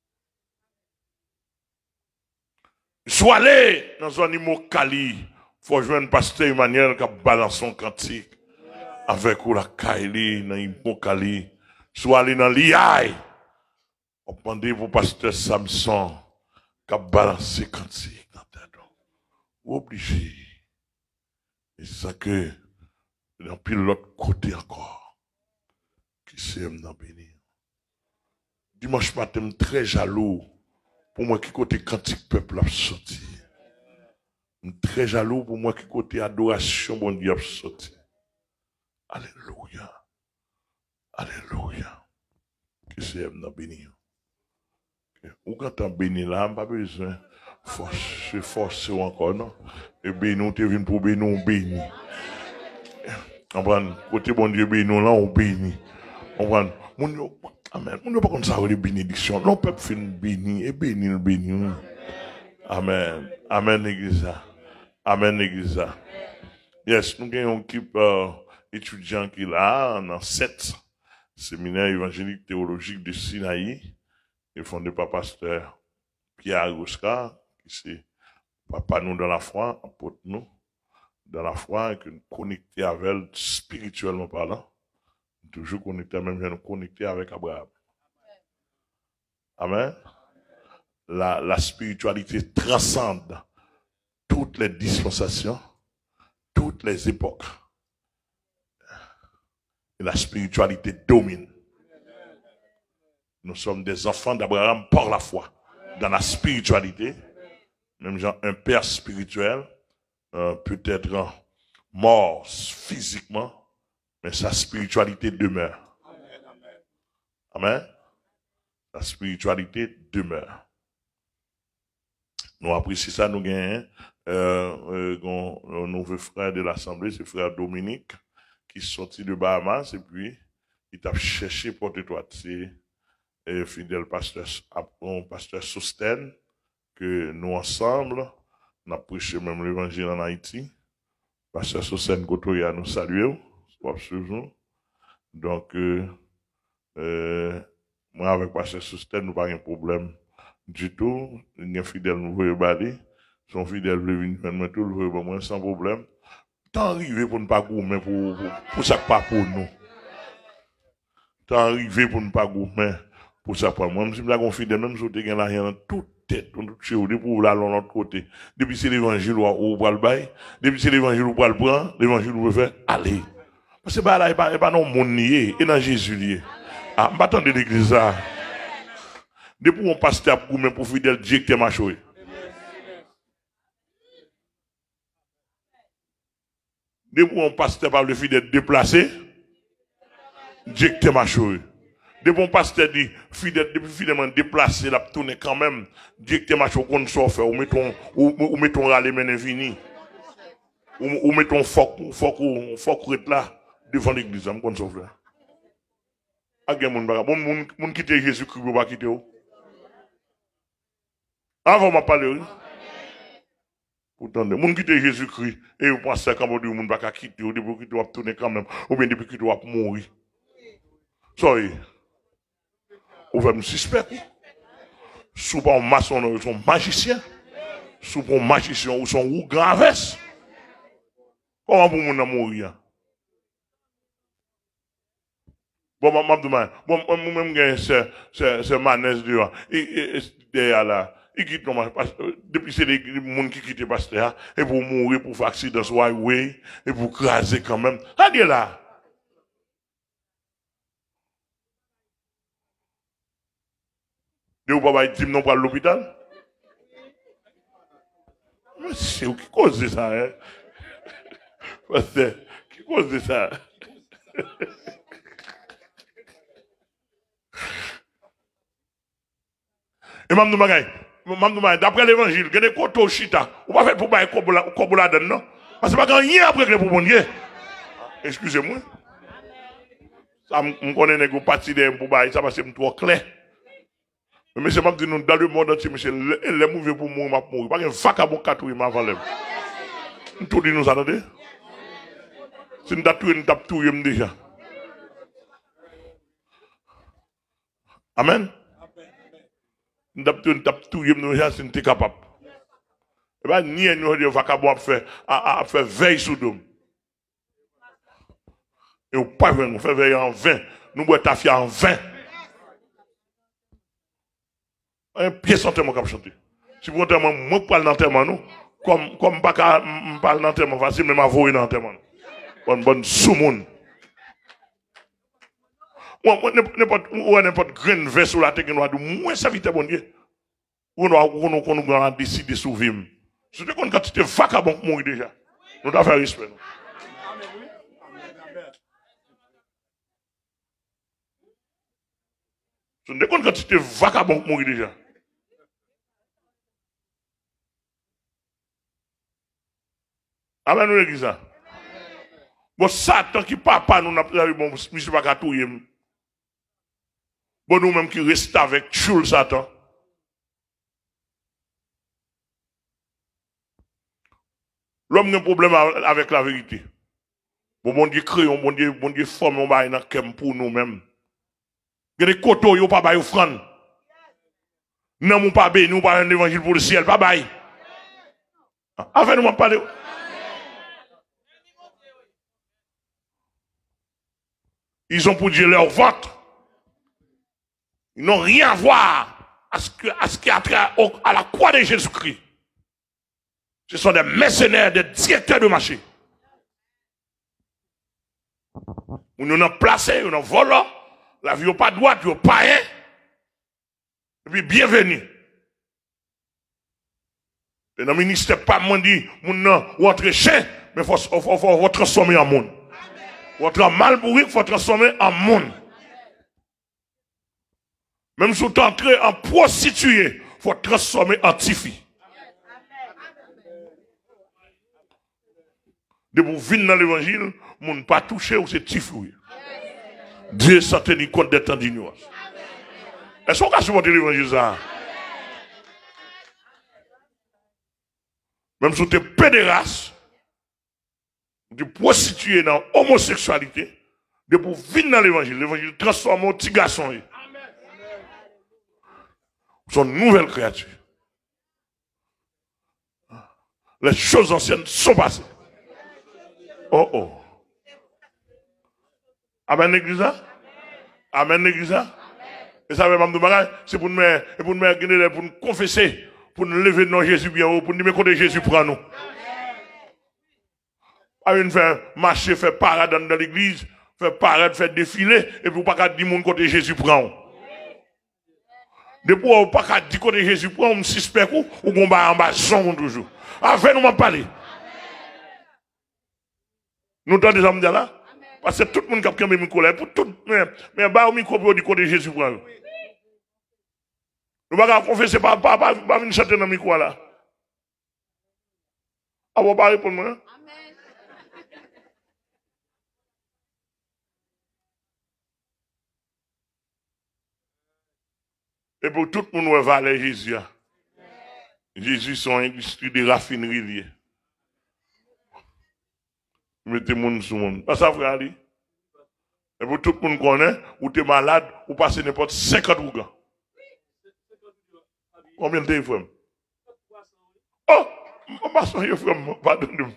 Soit allé dans un niveau Kali, il faut jouer un pasteur Emmanuel qui balance son cantique avec la Kaili dans un Kali. Soit allé dans l'IAI, on demande pour pasteur Samson qui balance ses cantiques dans ta don. Obligé. Et c'est ça que, dans pile l'autre côté encore, qui s'aime dans bénir. Dimanche matin, je suis très jaloux pour moi qui côté cantique peuple a sorti. Je suis très jaloux pour moi qui côté adoration bon Dieu a sorti. Alléluia. Alléluia. Que c'est dans bénir. Ou quand on bénit là, pas besoin de forcer encore, non? Et bénir, tu viens pour bénir, on bénit. Côté bon Dieu bénir là, on bénit. Amen. On ne peut pas comme ça les bénédictions. Non, peuple fait béni et béni. Amen. Amen, l'église. Amen, l'église. Yes, nous avons une équipe étudiant qui est là, dans 7 séminaire évangélique théologique de Sinaï, et fondé par pasteur Pierre Agoska, qui c'est papa nous dans la foi, apôtre nous dans la foi, et que nous connectés avec elle spirituellement parlant. Toujours connecté, même nous connecter avec Abraham. Amen. La spiritualité transcende toutes les dispensations, toutes les époques. Et la spiritualité domine. Nous sommes des enfants d'Abraham par la foi. Dans la spiritualité, même genre un père spirituel peut être mort physiquement, mais sa spiritualité demeure. Amen. La spiritualité demeure. Nous apprécions ça, nous gagnons un nouveau frère de l'Assemblée, c'est frère Dominique, qui est sorti de Bahamas, et puis il a cherché porte-étoile. C'est fidèle pasteur Sosten, que nous ensemble, nous avons prêché même l'évangile en Haïti. Pasteur Sosten Gotoya nous salue. Donc, moi, avec Pasteur Sosten, nous n'avons pas de problème du tout. Les fidèles nous voient baler. Son fidèle veut venir faire tout, le voit sans problème. Tant arrivé pour ne pas gourmer pour ça pas pour nous. Tant arrivé pour ne pas gourmer pour ça pas moi. Même si je suis fidèle, même si je suis là, toute tête, chez vous, pour aller de l'autre côté. Depuis c'est l'évangile ou pour le bail, depuis c'est l'évangile ou pour le prendre, l'évangile ou faire, allez. Parce que là, il n'y a pas non monde nié, et dans Jésus lié. Ah, je m'attends de l'église là. Depuis on passe pour fidèle Dieu qui est macho. Depuis on passe par le fidèle déplacé, Dieu qui est macho. Depuis on passe dit fidèlement déplacé, la tourner quand même, Dieu qui est macho qu'on sort faire, ou mettons râler men infini. Ou mettons foc là devant l'église, on sort faire. Agé moun quitter Jésus-Christ ou pas quitter ou. Avant m'a parlé. Pourtant, moun quitter Jésus-Christ et vous pensez quand vous dites moun pas quitter ou depuis que tu vas tourner quand même ou bien depuis que tu vas mourir. Soyez. Ou va me suspect. Sous pas un maçon, ou son magicien. Sous pas un magicien, ou son ou gravesse. Comment pour moun mourir? Bon, bon, moi-même, c'est manège dehors. Et derrière là, il quitte depuis c'est les gens qui quittent pasteur, et pour mourir, pour faire accident sur highway, et pour craser quand même. Allez là. Et vous pas dire non pour l'hôpital? Mais c'est qui cause ça, hein? Pasteur, qui cause ça? Et d'après l'évangile, il y a des koto chita. Ou pas fait pour bailler kobola donne, non? Parce que c'est pas rien après que pour bon Dieu. Excusez-moi. Ça me connaît que parti de pour bailler, ça parce que c'est trop clair. Mais c'est pas dit nous dans le monde entier, monsieur, les mauvais pour mourir, m'a mourir. Pas qu'un vacabon katouille m'a valé. Tout dit nous attendez. C'est une date une tape tout déjà. Amen. Une tape tout déjà, c'est une capable. Et bien, ni nous de vacabon à faire veille sous dôme. Et on pas nous faire veille en 20. Nous boit tafia en 20. Un pied sans terme comme chanter. Si vous enterrement, moi parle d'enterrement nous, comme pas parle d'enterrement facile, mais m'a voyer d'enterrement. Bonne sous-monde. N'importe grain de verre sur la terre qui nous a dit, moins ça vite bon Dieu. Ou nous avons décidé de survivre. C'est une quantité de vacabon qui mourir déjà. Nous devons faire respect. C'est une quantité de vacabon qui mourir déjà. Amen, nous l'église. Bon, Satan qui papa nous n'a pas eu bon, monsieur pas catouiller. Bon, nous-mêmes qui restons avec Choul Satan. L'homme a un problème avec la vérité. Bon Dieu crée, bon Dieu forme, on va y pour nous-mêmes. Il y a des coteaux, il n'y a pas d'offrande. Non, nous pas béni, nous pas un évangile pour le ciel, pas bail. Avec nous, on parle. Ils ont pour dire leur vote. Ils n'ont rien à voir à ce qui a trait à la croix de Jésus-Christ. Ce sont des mercenaires, des directeurs de marché. Nous avons placé, nous avons volé, la vie n'est pas droite, il n'y a pas rien. Et puis, bienvenue. Et dans le ministère, pas dit, ou entre chien, mais il faut transformer en monde. Votre mal bourré, il faut transformer en monde. Même si vous entrez en prostituée, il faut transformer en tifi. De vous venir dans l'évangile, vous ne pas toucher ou c'est tifi. Dieu s'en tenir compte des temps d'ignorance. Est-ce qu'on a supporté l'évangile ça? Même si vous êtes pédéraste, de prostituer dans l'homosexualité, de pour venir dans l'évangile transforme un petit garçon. Son nouvelle créature. Les choses anciennes sont passées. Oh oh. Amen l'église. Amen l'église. Et ça veut dire c'est pour nous confesser, pour nous lever dans Jésus bien haut, pour nous dire que Jésus prend nous. À une faire marcher, faire parade dans l'église, faire parade, faire défiler, et puis pas dire mon côté Jésus prend. Depuis on pas dire côté Jésus prend, on suspect ou on va en bas son toujours. Avec nous m'en parler. Nous entendons des hommes là? Parce que tout le monde qui a un micro là, pour tout, mais bah au micro pour dire côté Jésus prend. Nous va confesser pas venir chanter dans le micro là. Ah vous pas répondre moi. Et pour tout le monde, va aller Jésus. Jésus, son industrie de raffinerie liée. Mettez monde sur monde. Pas ça, frère Ali? Et pour tout le monde connaît, ou tu es malade, ou passer n'importe 50 ougans. Combien de temps, frère? Oh! Je passe, frère, pardonnez-moi.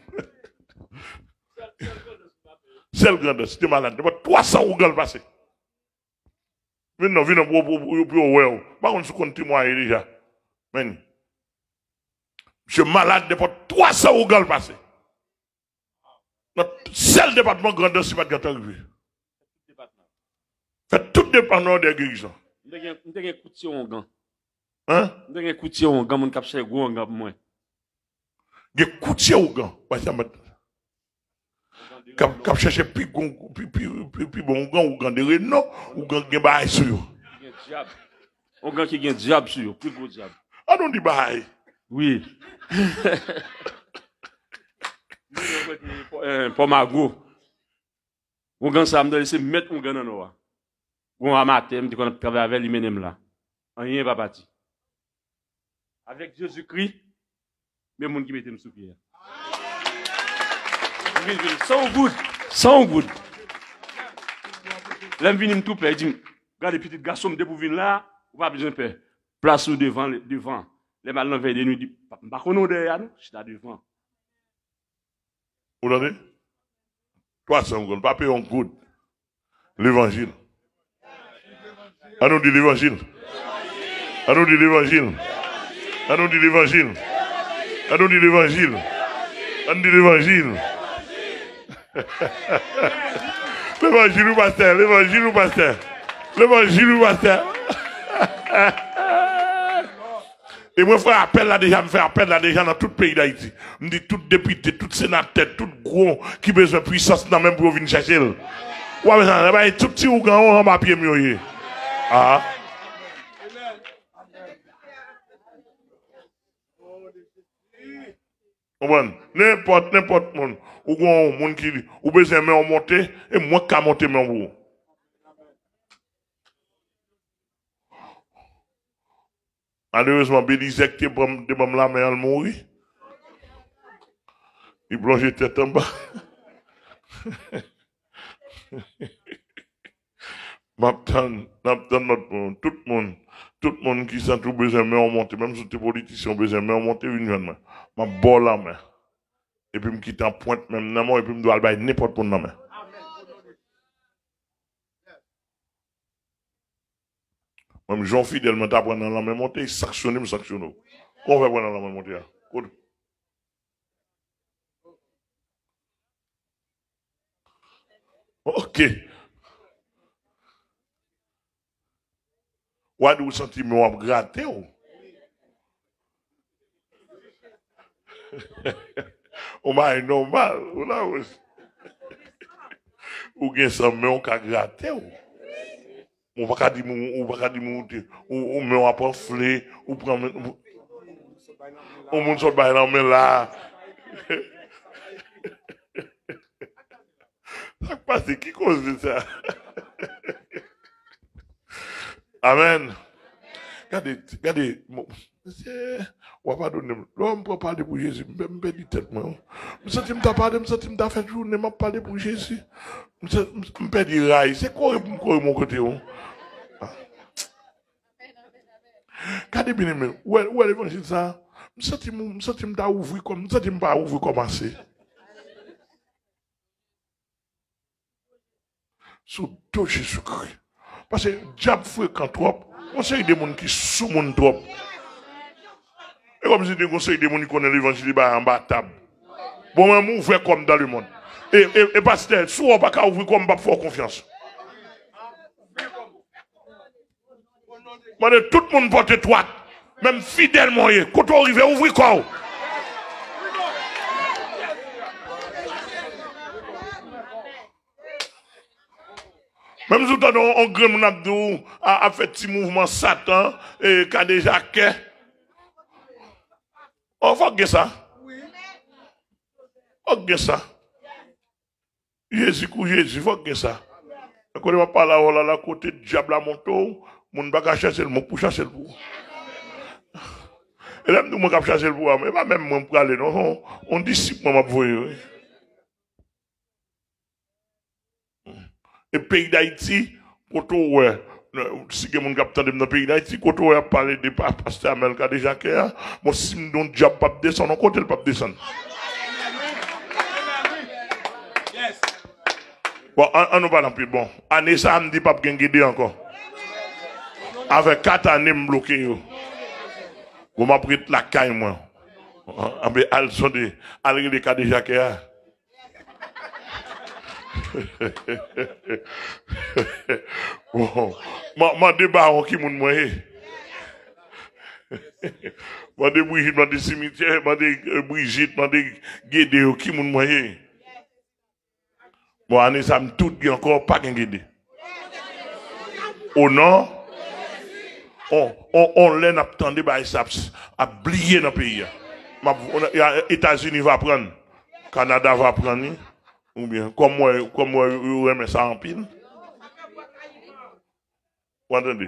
C'est le grand, si tu es malade, tu as 300 ougans passé. Maintenant, viens pour ouais. Par contre, je compte témoigner déjà. Mais, je suis malade depuis 300 ougans passé. Notre seul département grandeur, c'est pas de arrivé. Fait tout département de guérison. Nous avons un coutier en gant. Hein? Nous avons un coutier en gant, mon capché gros en gant pour moi. Des coutiers au gant. Cap chercher plus bon gant ou gant de Renault ou gant de bail sur. Un gant qui a un diable sur, plus gros diable. Ah non, dit bail. Oui. Pour ma go. Un gant ça me laisser mettre un gant dans nous. On a matin, me qu'on travaille avec lui-même là. Rien va partir. Avec Jésus-Christ, même monde qui mettait me sous pied. Sans good. L'homme vient tout plaît, il dit, regardez petit garçon, me dépouvine là, ou pas besoin de faire. Place ou devant. Les malins veillent de nuit, dit, pas qu'on derrière nous, je suis là devant. Vous entendez? 300 gouttes, pas payer un good. L'évangile. À nous dit l'évangile. À nous dit l'évangile. À nous dit l'évangile. À nous dit l'évangile. À nous dit l'évangile. L'évangile ou pasteur, l'évangile ou pasteur. L'évangile ou pasteur. Et moi, je fais appel là déjà, dans tout le pays d'Haïti. Je dis tout député, tout sénateur, tout gros qui a besoin de puissance, dans même pour venir chercher. Ouais, mais tout petit ou grand, on va pied mieux. Ah. N'importe monde. Ou un monde qui dit, ou besoin de monter, et moi qui monter mais vous. Malheureusement, Bélizek qui est de la mer, elle mourit. Il plonge tête en bas. M'attend tout le monde qui sent tout besoin de monter, même si tu es politicien, besoin de monter, une ma bol la main. Et puis me quitte en pointe même dans et puis me doit aller n'importe quoi dans main. Même Jean Fidèle m'a t'apprendre dans la main monter, sanctionner. Qu'on va prendre dans la main monter. OK. Ou vous sentez moi gratter ou? On m'a normal, ou là ou gen ça mais on ka gratter ou? On va pas dire ou mais on pas flé ou prendre on monte sur bail mais là. Ça passe qui cause de ça? Amen. Regardez, on va pas donner. L'homme peut parler pour Jésus. Je me dis tête, moi. Je me sens parler, je me sens fait journée, je parler pour Jésus. Je me dis rail. C'est quoi mon côté? Regardez bien, où est l'évangile ça? Je me sens ouvrir comme, je me sens pas ouvrir comme assez. Sous tout Jésus-Christ. Parce que diable fréquente trop. On sait des gens qui sous mon trop. Et comme si des conseils des gens qui connaissent l'évangile en bas table. Bon, moi, ouvrir comme dans le monde. Et pasteur, souvent, pas qu'à ouvrir comme pas fort confiance. Moi, tout le monde porte droite. Même fidèlement, quand on arrive, ouvrir quoi? Même si on grand a fait petit mouvement Satan et qu'a déjà que on va que ça. On que ça. Jésus, faut que ça. Quand on va parler là côté diable à monto, mon bagage chercher le mot pour chercher le pour. Et là nous mon cap chercher le pour mais pas même moi pour aller non, on disciple moi pour Et pays d'Haïti, quand on ouais, si quelqu'un qui a dans le pays d'Haïti, quand on a parlé de pasteur Amel qui a déjà créé, moi si je ne diable pas descendre, on compte le pas descendre. Bon, on nous parle un peu. Bon, année ça, on ne dit pas que guider encore. Avec 4 années, je bloqué. Vous m'avez pris la caille, moi. Mais elles sont des cas déjà qu'il y a. Bon, moi, débat, qui m'a moyen. Moi, des Brigitte, moi, des cimetières, moi, des Brigitte, moi, des Guédé, qui m'a moyen. Bon, année ça, tout dit encore pas guédé. Au nom, on l'aime attendre, bah, ça a oublié dans le pays. Les États-Unis va prendre, Canada va prendre, ou bien, comme moi, vous aimez ça en pile. Vous entendez?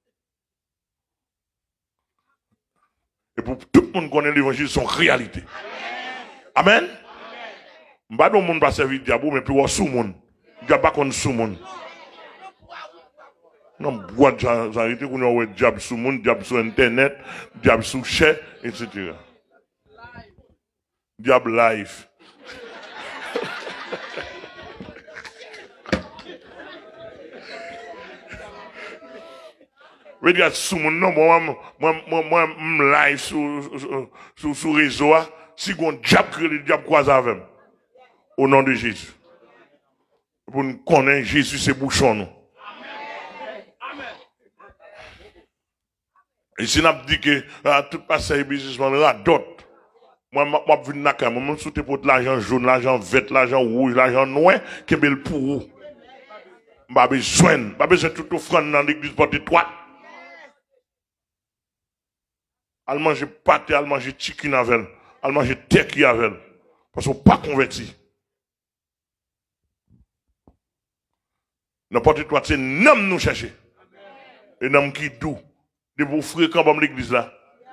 Et pour tout le monde connaît l'évangile, son réalité. Amen. Pas de monde va servir diable, mais puis sous monde. Diable pas contre sous monde. Non, boîte j'arrête qu'on a diable sous monde, diable sur internet, diable sous chè, etc. Diable live. Regarde sous monde non, moi live sur réseau, si on diable que le diable croise avec. Au nom de Jésus. Pour nous connaître Jésus, c'est bouchon. Nous. Et si on a dit que tout passe à businessman, il y a d'autres. Moi, je viens de moi, je suis pour l'argent jaune, l'argent vert, l'argent rouge, l'argent noir, qui est belle pour vous. Je n'ai pas besoin de tout offrande dans l'église pour étroite. Elle mange pâté, elle mange chicken avec elle, elle mange teki avec elle. Parce qu'on n'est pas converti. N'importe quoi, c'est un homme nous chercher. Un homme qui est doux. De vous frères quand même l'église là.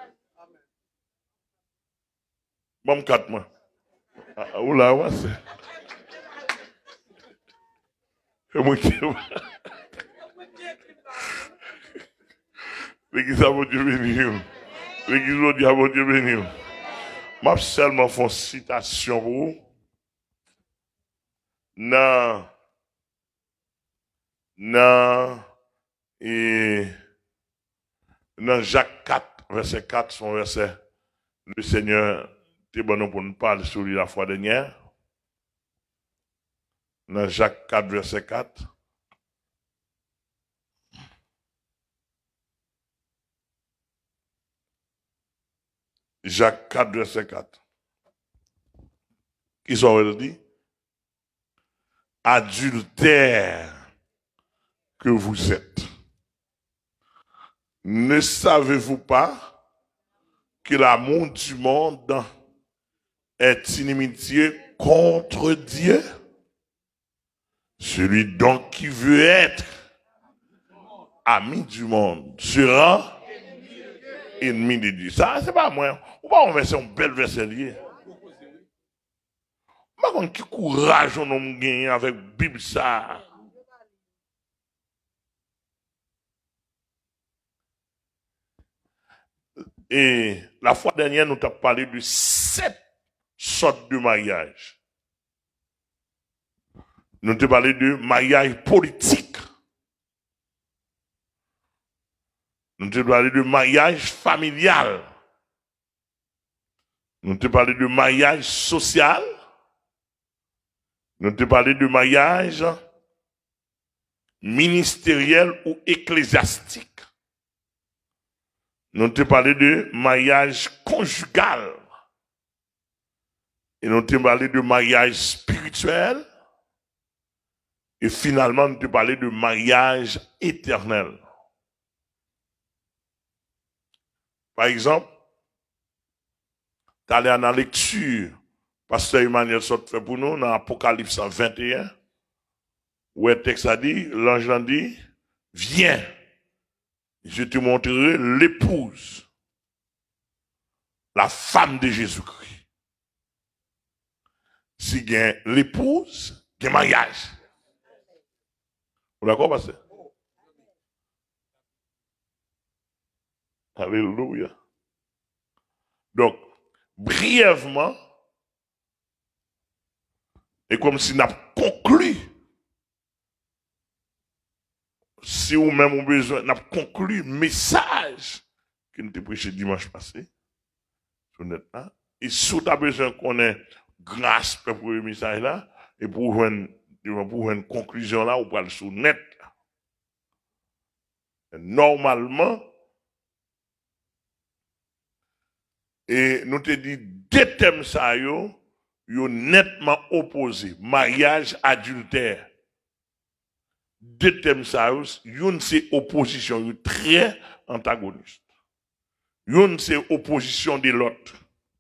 Bon, 4 mois. Oula, ouais, c'est. L'église a mon Dieu béni. L'église a mon Dieu béni. Je seulement fais une citation pour vous. Dans Jacques 4, verset 4, son verset, le Seigneur était bon pour nous parler sur lui la fois dernière. Dans Jacques 4, verset 4. Jacques 4, verset 4. Qui sont dit? Adultère que vous êtes. Ne savez-vous pas que l'amour du monde est inimitié contre Dieu? Celui donc qui veut être ami du monde sera ennemi de Dieu. Ça, c'est pas moi. On va enverser un bel verset lié. Par contre, qui courage on a gagné avec Bible ça? Et la fois dernière, nous avons parlé de 7 sortes de mariage. Nous avons parlé de mariage politique. Nous avons parlé de mariage familial. Nous avons parlé de mariage social. Nous avons parlé de mariage ministériel ou ecclésiastique. Nous avons parlé de mariage conjugal. Et nous avons parlé de mariage spirituel. Et finalement, nous avons parlé de mariage éternel. Par exemple, tu allé dans la lecture, Pasteur Emmanuel Sot fait pour nous, dans Apocalypse 21, où le texte a dit, l'ange a dit, viens. Je te montrerai l'épouse, la femme de Jésus-Christ. Si il y a l'épouse, il y a mariage. Vous d'accord, pasteur? Alléluia. Donc, brièvement, et comme si n'a conclu, si ou même on besoin, n'a conclu message que nous avons prêché dimanche passé, et si tu as besoin qu'on ait grâce pour le message là, et pour une conclusion là, on parle sur net. Normalement, et nous te dit deux thèmes ça yo nettement opposés, mariage, adultère. Deux thèmes ça yon c'est opposition, yon très antagoniste. Yon c'est opposition de l'autre.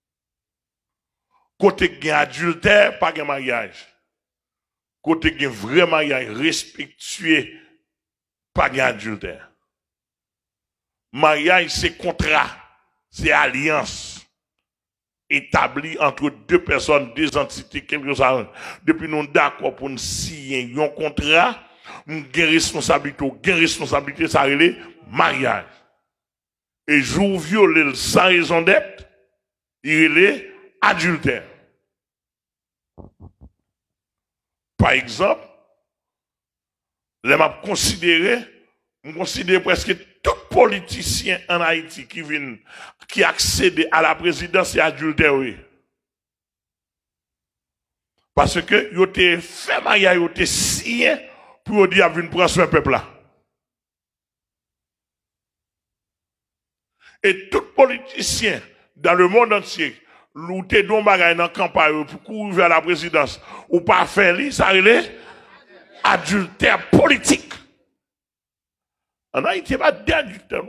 Côté gen adultère, pas gen mariage. Côté gen vrai mariage respectueux, pas gen adultère. Mariage c'est contrat, c'est alliance établie entre deux personnes, deux entités, quelque chose. Depuis nous d'accord pour nous signer un contrat, nous avons responsabilité, ça relève mariage. Et jour violé sans raison d'être, il est adultère. Par exemple, je considère presque tout politicien en Haïti qui accède à la présidence est adultère. Parce que il a fait mariage, il a signé pour dire qu'il prendre soin peuple là. Et tout politicien dans le monde entier, louté don bagay dans campagne pour courir vers la présidence ou pas faire li, ça relève adultère politique. En Haïti, pas d'adultère.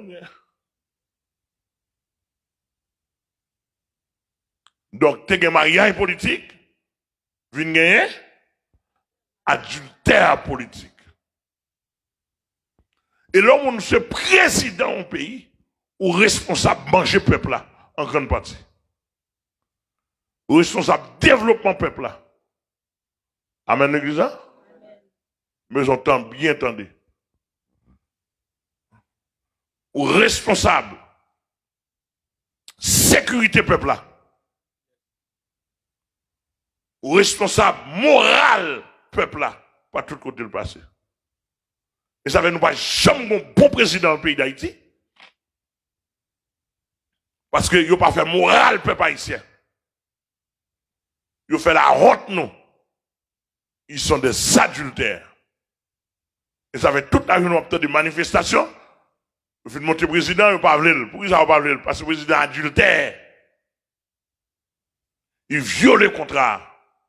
Donc, t'es un mariage politique, vin gagner adultère politique. Et l'homme, se président au pays, ou responsable manger peuple là, en grande partie. Ou responsable développement peuple là. Amen, l'église là? Mais j'entends bien entendre. Ou responsable sécurité peuple là. Ou responsable moral peuple là. Pas tout côté le passé. Et ça veut nous pas jamais un bon président dans le pays d'Haïti. Parce que yo pas fait moral peuple haïtien. Yo fait la honte nous. Ils sont des adultères. Et ça fait toute la journée de manifestation. Vous faites monter président, vous ne pas voulu. Pourquoi ça ne pas voulu? Parce que le président adultère. Il viole le contrat.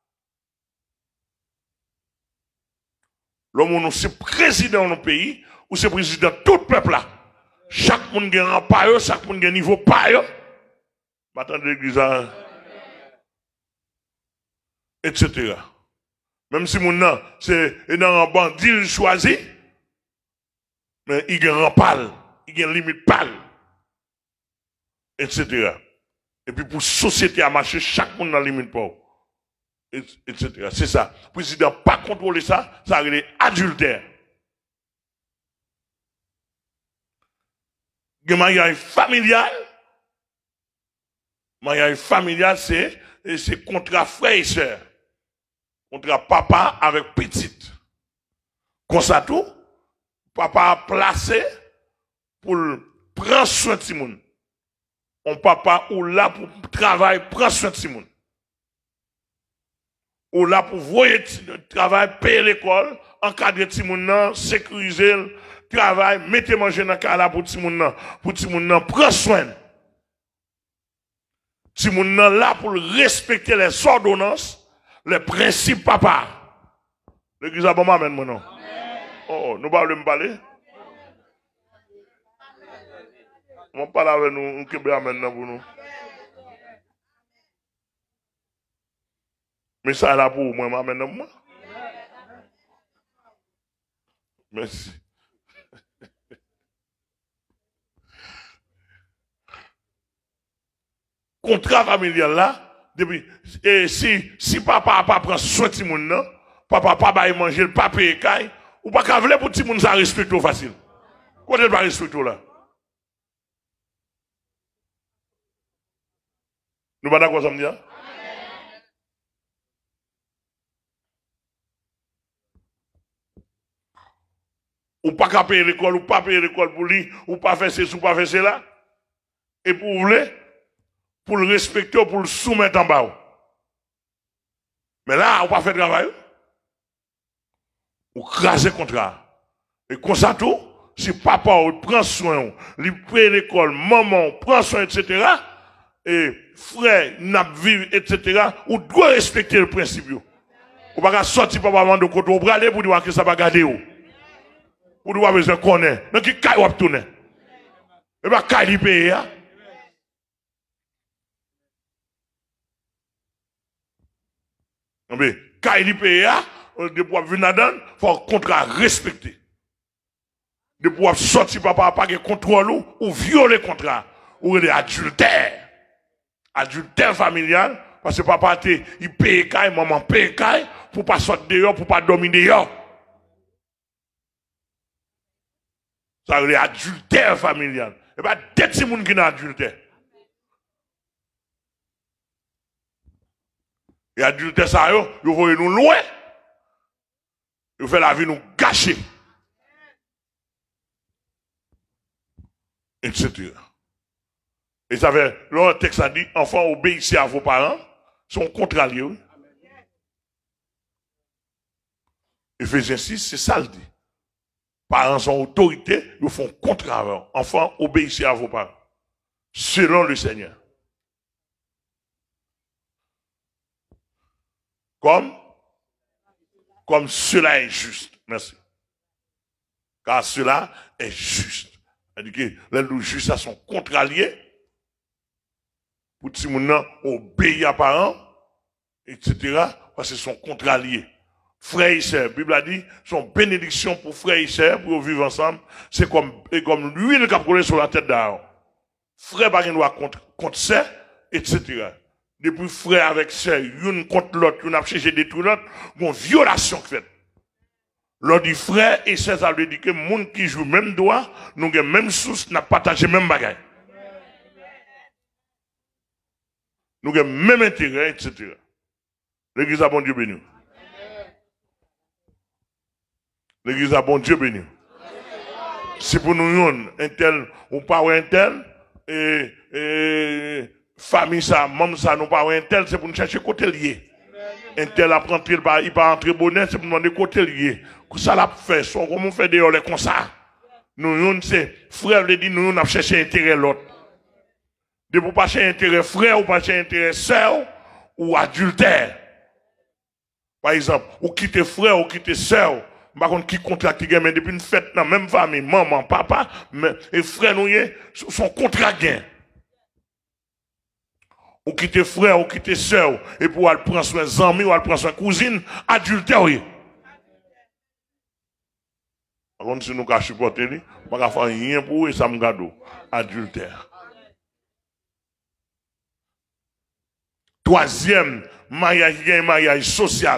L'homme nous c'est président dans le pays, ou c'est président de tout le peuple là. Chaque monde a un rang, chaque monde a un niveau pas. Maintenant l'église, etc. Même si mon nom, c'est un bandit choisi, mais il y a un pâle, il y a une limite pâle, etc. Et puis pour la société à marcher, chaque monde a une limite pas, etc. C'est ça. Le président n'a pas contrôlé ça, ça est adultère. Le mariage familial, c'est contrat frère et sœur. Contrat papa avec petite. Comme ça tout, papa a placé pour prendre soin de Simon. On papa ou là pour travailler, prendre soin de Simon. Ou là pour voyer le travail, payer l'école, encadrer Simon, sécuriser le travail, mettre manger dans le cas pour Simon, prendre soin. Simon là pour respecter les ordonnances, les principes papa. L'église a bon m'amène mon nom. Oh, nous parlons de parler. On parle avec nous, on peut maintenant pour nous. Mais ça là pour moi, maintenant moi. Merci. Contrat familial là, depuis, et si papa n'a pas pris soin de mon nom, papa pas manger, le papa paye, ou pas qu'à vouloir pour tout le monde ça respecte facile. Côté pas respecte là. Nous pas d'accord ça me dit? Ou pas qu'à payer l'école, ou pas payer l'école pour lui, ou pas faire ceci, ou pas faire cela. Et pour vous pour le respecter, pour le soumettre en bas. Mais là, on pas fait travail. Ou craser le contrat. Et comme ça tout, si papa prend soin, lui paye l'école, maman prend soin, etc., et frère, n'a vivre, etc., ou doit respecter le principe. Ou pas sortir papa avant de côté, ou braler pour dire que ça va garder. Ou doit besoin connaître. Donc, qui caille ou tourner. Et bien, caille paye. Mais, caille paye, de pouvoir venir dedans, il faut un contrat respecté. De pouvoir sortir papa, pas de contrôle ou violer le contrat. Ou il est adultère. Adultère familial, parce que papa, il paye caille, maman paye caille, pour pas sortir dehors, pour pas dormir dehors. Ça veut dire adultère familial. Et bien, dès que c'est monde qui est adultère. Et adultère, ça, ils vont nous loin. Ils font la vie nous gâcher. Etc. Et ça fait, le texte a dit, enfants, obéissez à vos parents, sont contrariés. Ephésiens 6, c'est ça le dit. Parents sont autorité, ils font contraire. Enfants, obéissez à vos parents. Selon le Seigneur. Comme cela est juste. Merci. Car cela est juste. C'est-à-dire que les justes à son contrarié. Pour que les gens obéissent à parents, etc. Parce qu'ils sont contrariés. Frères et sœurs, la Bible a dit, son bénédiction pour frères et sœurs, pour vivre ensemble, c'est comme l'huile qui a collé sur la tête d'Aaron. Frère pas doit contre sœur, etc. Depuis frère avec sœur, une contre l'autre, une a cherché de détruire l'autre, une violation faite. L'on dit frère et sœur, ça veut dire que les gens qui jouent même droit, nous avons même source, n'a partagé même bagaille. Nous avons même intérêt, etc. L'église a bon Dieu béni. L'église a bon Dieu béni. Si pour nous, un tel, ou pas un tel, et famille ça, même ça, nous pas un tel, c'est pour nous chercher côté lié. Un tel apprend, il va entrer bonnet, c'est pour nous demander côté lié. Ça l'a fait, soit comment on fait dehors les comme ça. Nous, c'est, frère, le dit, nous, on a cherché intérêt l'autre. De pour pas chercher intérêt frère, ou pas chercher intérêt sœur, ou adultère. Par exemple, ou quitter frère, ou quitter sœur. Par contre, qui contracte qui gagne, mais depuis une fête dans la même famille, maman, papa, et frère, nous, sont contrat gain. Ou quitter frère, ou quitter sœur, et pour aller prendre soin amis, ou aller prendre soin cousine, adultère, oui. Par contre, si nous avons supporté, on va faire rien pour eux, et ça me garde. Adultère. Troisième, mariage social.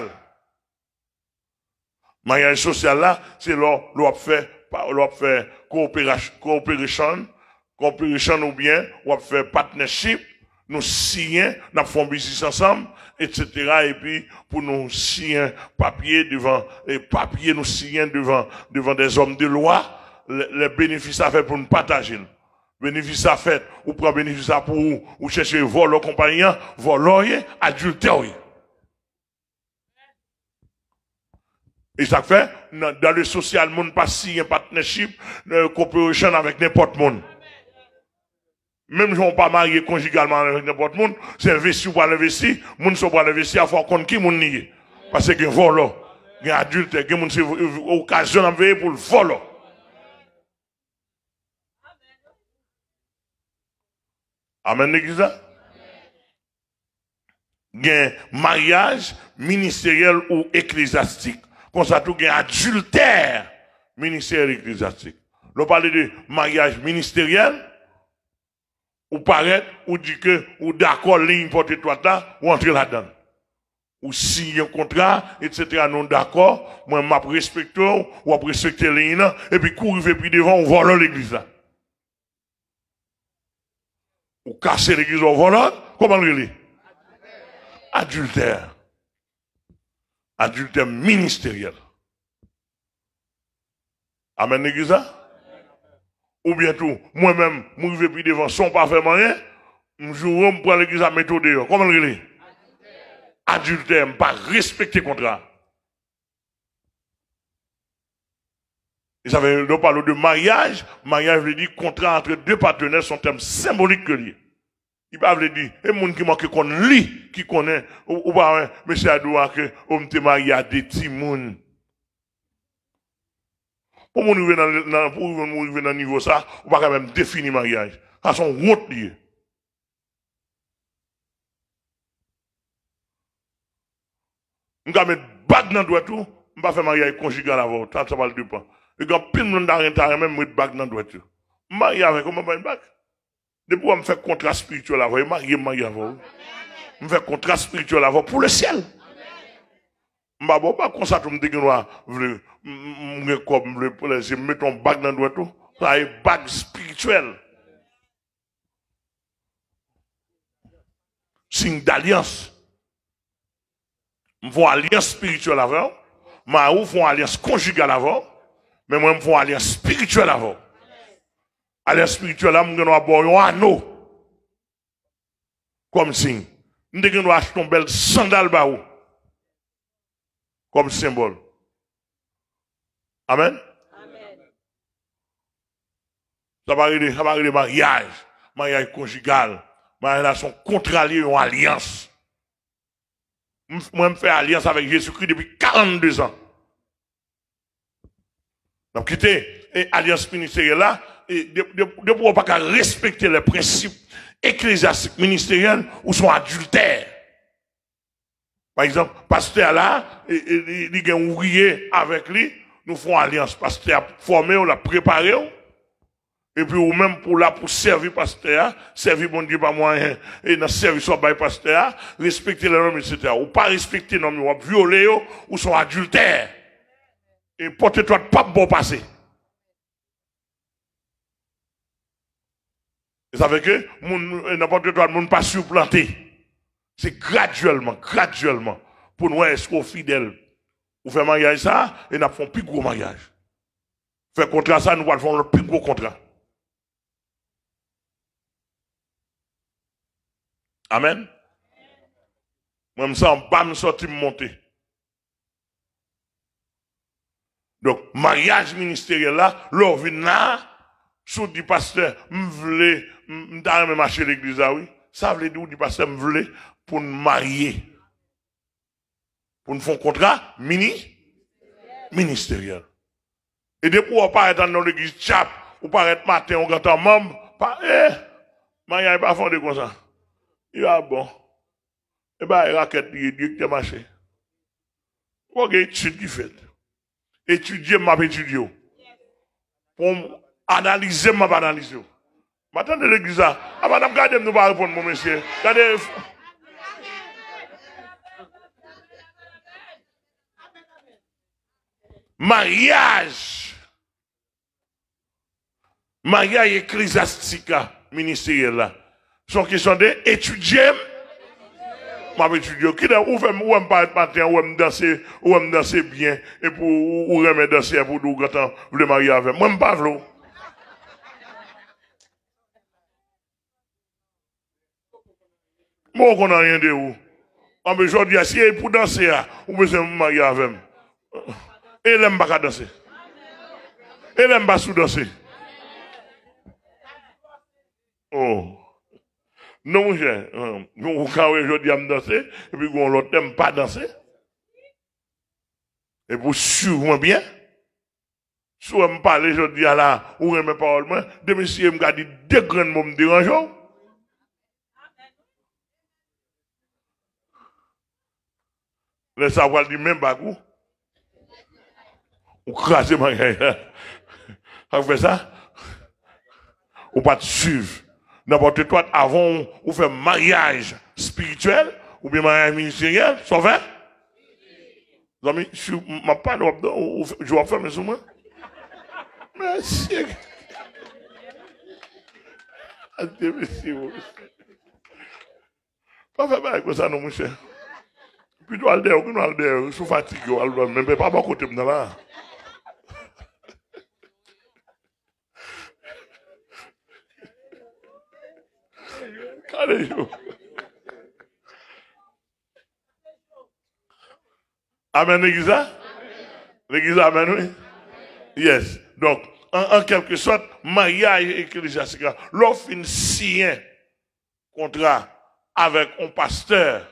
Mariage social là, c'est l'on fait coopération ou bien, on fait partnership, nous signons, nous faisons business ensemble, etc. Et puis, pour nous signer papier nous signons devant des hommes de loi, les bénéfices à faire pour nous partager. Bénéfice à fait, ou prend bénéfice à pour ou chercher vol au compagnon, vol adultère. Et ça fait, dans le social, monde pas si un partnership, coopération avec n'importe monde. Même si on pas marié conjugalement avec n'importe monde, c'est investi ou pas investi, monde sont pas investi à faire compte qui monde nié. Parce que vol, il y a adulte, il y a monde c'est occasion d'envoyer pour le vol. Amen, l'église. Il y a un mariage ministériel ou ecclésiastique. Comme ça, tout il y a un adultère ministériel ecclésiastique. L'on parle de mariage ministériel, ou paraît, ou dit que, ou d'accord, ligne porte toi là, ou entrer là-dedans. ou signer un contrat, etc. Non d'accord, moi m'a respecté, ou a respecté les gens, et puis courir puis devant, on vole l'église là. Ou casser l'église au volant, comment le dit? Adultère. Adultère ministériel. Amen l'église là? Ou bientôt, moi-même, je vais puis devant, sans pas faire rien, je vais prendre l'église à méthode dehors. Comment le dit? Adultère, pas respecter contrat. Et ça veut dire, parle de mariage. Mariage veut dire contrat entre deux partenaires, son terme symbolique que lié. Il va veut dire, et moun qui manque qu'on lit, qui connaît, ou pas, monsieur Adoua, que, on te marié à des petits moun. Pour moun arriver dans le niveau ça, on va quand même définir mariage. À son route lié. On va mettre bague dans le doigt tout, on va faire mariage conjugal avant, ça va le dépend. Et quand pile monde d'arrêter même mettre bague dans le doigt tout. Marié avec comment pas une bague? Depuis on me fait contrat spirituel avant, marié avant. On fait contrat spirituel avant pour le ciel. M'a bon pas comme ça tout me dit que vle comme je mets ton bague dans le doigt tout, ça est bague spirituelle. Signe d'alliance. Je fais alliance spirituelle avant, je fais alliance conjugale avant, mais moi je fais alliance spirituelle avant. Alliance spirituelle, je vais avoir un anneau comme signe. Je vais acheter une belle sandale comme symbole. Amen. Ça va arriver mariage conjugal, mariage contrat lié, une alliance. Moi, je fais alliance avec Jésus-Christ depuis 42 ans. Donc, quitter l'alliance ministérielle là, de pouvoir pas respecter les principes ecclésiastiques ministériels ou sont adultères. Par exemple, pasteur là, il y a un ouvrier avec lui, nous faisons alliance. Pasteur formé, on l'a préparé. Et puis, ou même pour servir pasteur, servir bon Dieu par moyen, et dans service soit by pasteur, respecter les normes, etc. Ou pas respecter les normes, ou violer, ou sont adultères. Et portez-toi pas bon passé. Et ça veut que, n'importe quoi, monde pas supplanté. C'est graduellement. Pour nous, est-ce qu'on fidèle? Ou fait mariage ça, et nous faisons plus gros mariage. Fait contrat ça, nous faisons le plus gros contrat. Amen. Moi, je me sens pas me sortir monter. Donc, mariage ministériel là, l'on vient là, sous du pasteur, m'vle, m'dame marcher l'église là, oui. Ça veut dire du pasteur m'vle pour nous marier. Pour nous faire un contrat ministériel. Et depuis on paraît dans l'église chap, ou paraît matin, on gâte un membre, pas, mariage pas fondé comme ça. Il va bon. Et ben, il raquette Dieu qui a marché. Quoi que étude qui fait? Étudier ma étudier. Pour analyser ma analyser. Maintenant de l'église là, ah madame regardez nous pas répondre mon monsieur. Regardez. Mariage ecclésiastique ministériel là. Sont question d'étudier. Ma étudier qui là ou me parler matin ou me danser bien et pour ou remettre danser pour nous quand le marier avec moi me pas vlo. Moi qu'on a rien de où. En besoin de si pour danser ou besoin me marier avec. Et l'aime pas danser. Et l'aime pas sous danser. Oh. Non, nous, quand aujourd'hui, on danser, et puis on l'autre n'aime pas danser. Et pour suivre bien, si on me parle aujourd'hui à la, ou mes paroles, de messieurs me dit deux grands mots me dérangeant. Le savoir dit même pas coup. Ou craser ma gueule. Ça fait ça? Ou pas te suivre. N'importe quoi, avant, ou fait mariage spirituel, ou bien mariage ministériel, ça fait? Amis, je ne pas de je vais faire mes moi. Merci. Pas faire avec ça, non, mon cher. Puis tu as le dehors, je suis fatigué, même pas bon côté de là. Allez, amen, l'église? L'église, amen, oui? Yes. Donc, en quelque sorte, mariage ecclésiastique, l'offre une signe contrat avec un pasteur,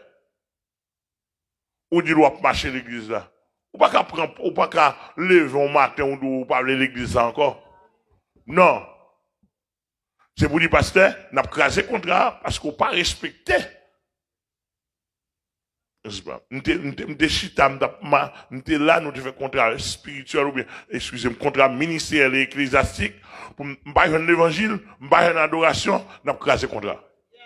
ou dit doit marcher l'église là. Ou pas qu'à prendre, ou pas qu'à lever un matin ou parler l'église encore. Non. C'est pour dire pasteur, n'a pas crasé contrat parce qu'on pas respecté. M'te chita, m'te là, nous devons contrat spirituel ou bien, excusez-moi, contrat ministériel et ecclésiastique, pour m'pas un évangile, m'pas une adoration, n'a pas crasé contrat.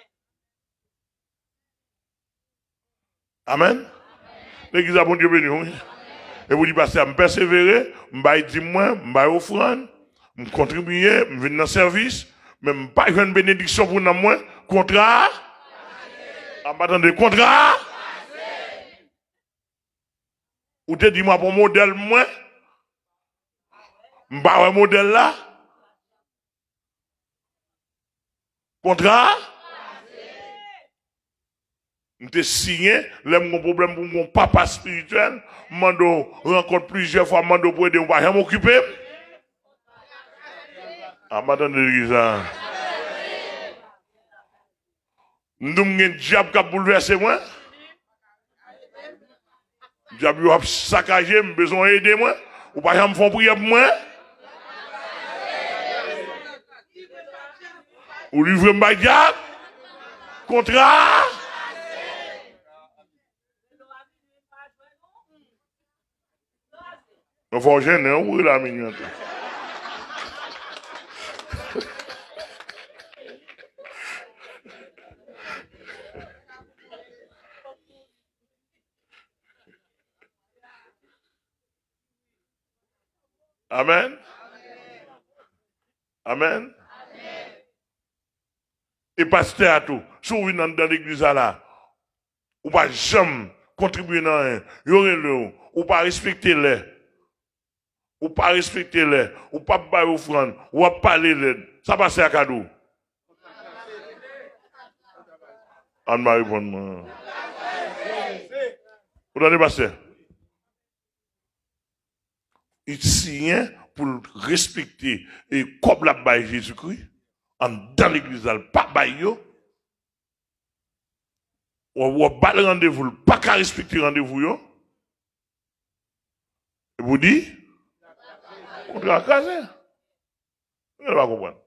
Amen. L'église a bon Dieu béni, oui. Et vous dites, pasteur, me persévérer, m'pas dire moi, m'pas offrande, me contribuer, me venir dans le service, mais m'pas une bénédiction pour nous, moi, contrat. Attendez, contrat. Ou te dis moi pour modèle moi, m'ba un modèle là. Contrat. M'te signé, l'aime mon problème pour mon papa spirituel, mando rencontre plusieurs fois, mando pour aider, on va rien m'occuper. Ah, madame de l'église. Nous m'en diable qui a bouleversé moi. Diable a saccagé, j'ai besoin d'aider moi. Ou pas me faire prier pour moi. Ou livrer mon diable. Contrat. Il faut gêner, oui, la mignonne. Amen. Amen. Et pasteur à tout, si vous venez dans l'église là, ou pas jamais contribuer dans rien, ou pas respecter les, ou pas respecter les, ou pas bailler offrande, ou pas parler les, ça passe à cadeau. Anne m'a répondu. Vous donnez pasteur? Il signe pour respecter et comme la baille Jésus-Christ, dans l'église, pas baille yo, ou pas le rendez-vous, pas qu'à respecter rendez-vous yo, et vous dites, on doit caser. Vous ne pas comprendre.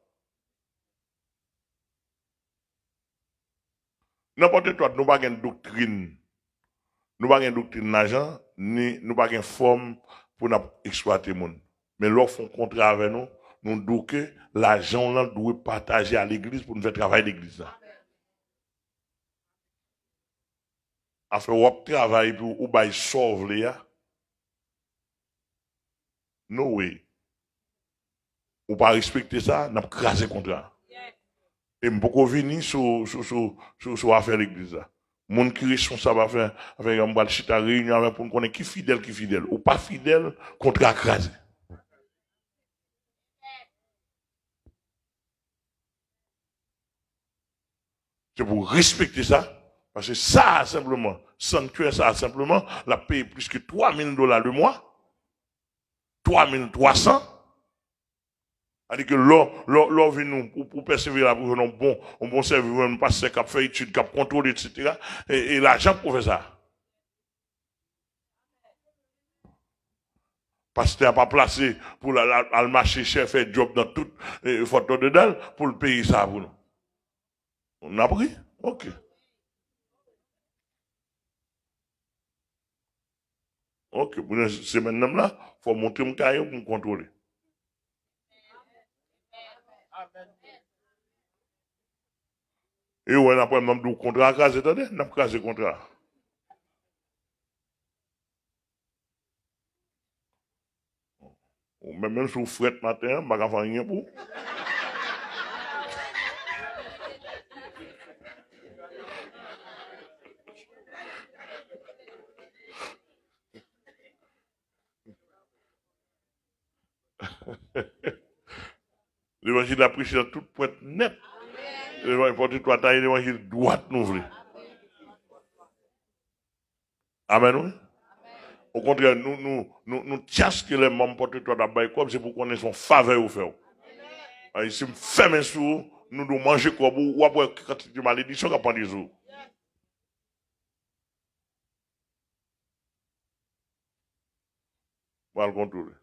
N'importe quoi, nous n'avons pas de doctrine. Nous n'avons pas de doctrine d'argent, ni nous n'avons pas de forme pour exploiter le monde. Mais lorsqu'on fait un contrat avec nous, nous disons que l'argent là doit partager à l'église pour nous faire travailler l'église. Afin de travailler pour ou sauver les. No way. Ou pas respecter ça, n'a pas crasé le contrat. Et beaucoup venir sur affaire l'église. Moun qui responsable à faire avec un bal chita réunion pour nous connaître qui fidèle ou pas fidèle contrat crasé. C'est pour respecter ça. Parce que ça, simplement, sanctuaire, ça, simplement, la paye plus que $3,000 le mois. 3,300. C'est-à-dire que l'on vient nous, pour persévérer, pour un bon service, un pasteur qui a fait études, qui a contrôlé, etc. Et l'argent pour faire ça. Pasteur n'a pas placé pour le marché cher, faire job dans toute photo de dalle, pour le payer ça pour nous. On a pris? Ok. Ok, pour une semaine là, il faut montrer mon caillou pour me contrôler. Et on a pas même contrat à caser, attendez, on a casé contrat. Même si vous faites matin, je ne vais pas faire rien pour. L'évangile a prêché dans toute pointe nette. L'évangile porte toi taille, l'évangile droite nous voulons. Amen, oui. Au contraire, nous tâchons que les membres portent toi d'abord comme c'est pour qu'on ait son faveur au fait. Si nous faisons un sou, nous devons manger comme ou après quand il y a malédiction, qu'on prend des jours. Voilà le contrôle.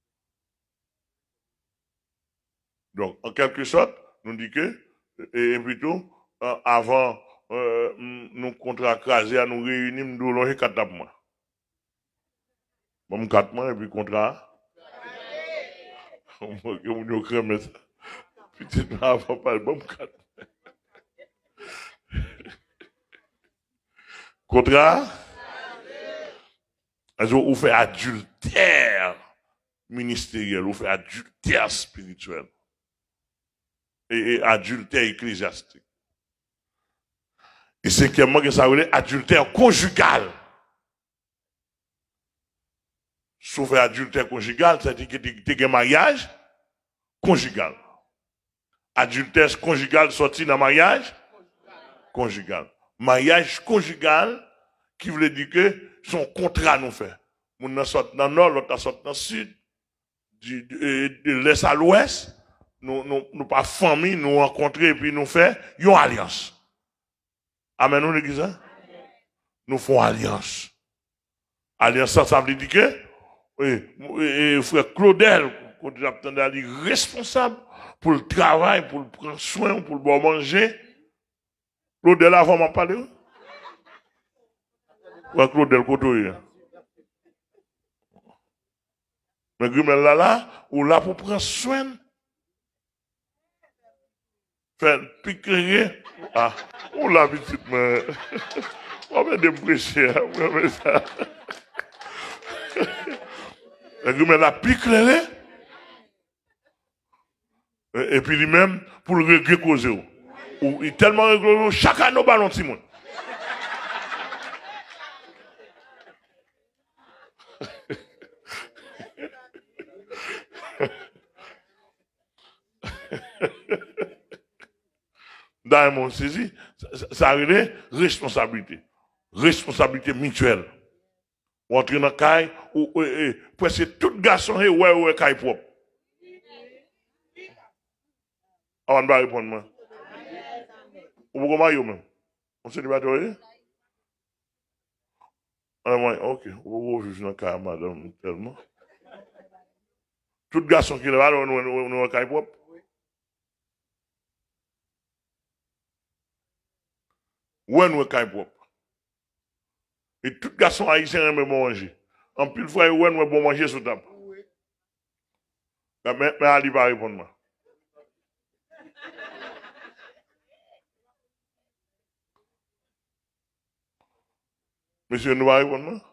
Donc, en quelque sorte, nous disons que, et plutôt, avant, nous contracraser, nous réunir, nous longer 4 mois. Bon, 4 mois, et puis contrat. On va créer ça. Petit, avant, pas le bon 4 contrat. On fait adultère ministériel, on fait adultère spirituel. Et adultère ecclésiastique. Et cinquièmement, que ça veut dire adultère conjugal. Sauf adultère conjugal, ça veut dire que tu as un mariage conjugal. Adultère conjugal sorti dans mariage conjugal. Mariage conjugal qui veut dire que son contrat nous fait. Nous sortons dans le nord, l'autre sort dans le sud, de l'est à l'ouest. Nous pas famille, nous rencontrer et puis nous faire une alliance. Amen, nous l'église. Nous faisons alliance. Alliance, ça veut dire que frère Claudel, qu'on est responsable pour le travail, pour le prendre soin, pour le bon manger. Claudel, avant m'en parler. Frère Claudel, côté. Mais là, ou là pour prendre soin. Faire piquer. Ah, on l'a petite, mais. On va déprêcher, on va ça. Mais la piquer. Et puis lui-même, pour le régler causer. Il est tellement réglé, chacun nos ballons, Simon. Dans mon saisi, ça arrive responsabilité. Responsabilité mutuelle. Ou entrer dans le caille, ou presque tout garçon est ouais, caille propre. On va répondre, moi. Ou vous comment même? On se débat, oui? Ok, ou vous dans le caille, madame, tellement. Tout garçon qui est là, nous caille propre. Où est-ce qu'on est propre? Et tout garçon haïtien aime bon manger. En plus, fois, où est-ce qu'on bon manger sur table? Mais Ali va répondre moi. Monsieur, nous va répondre moi?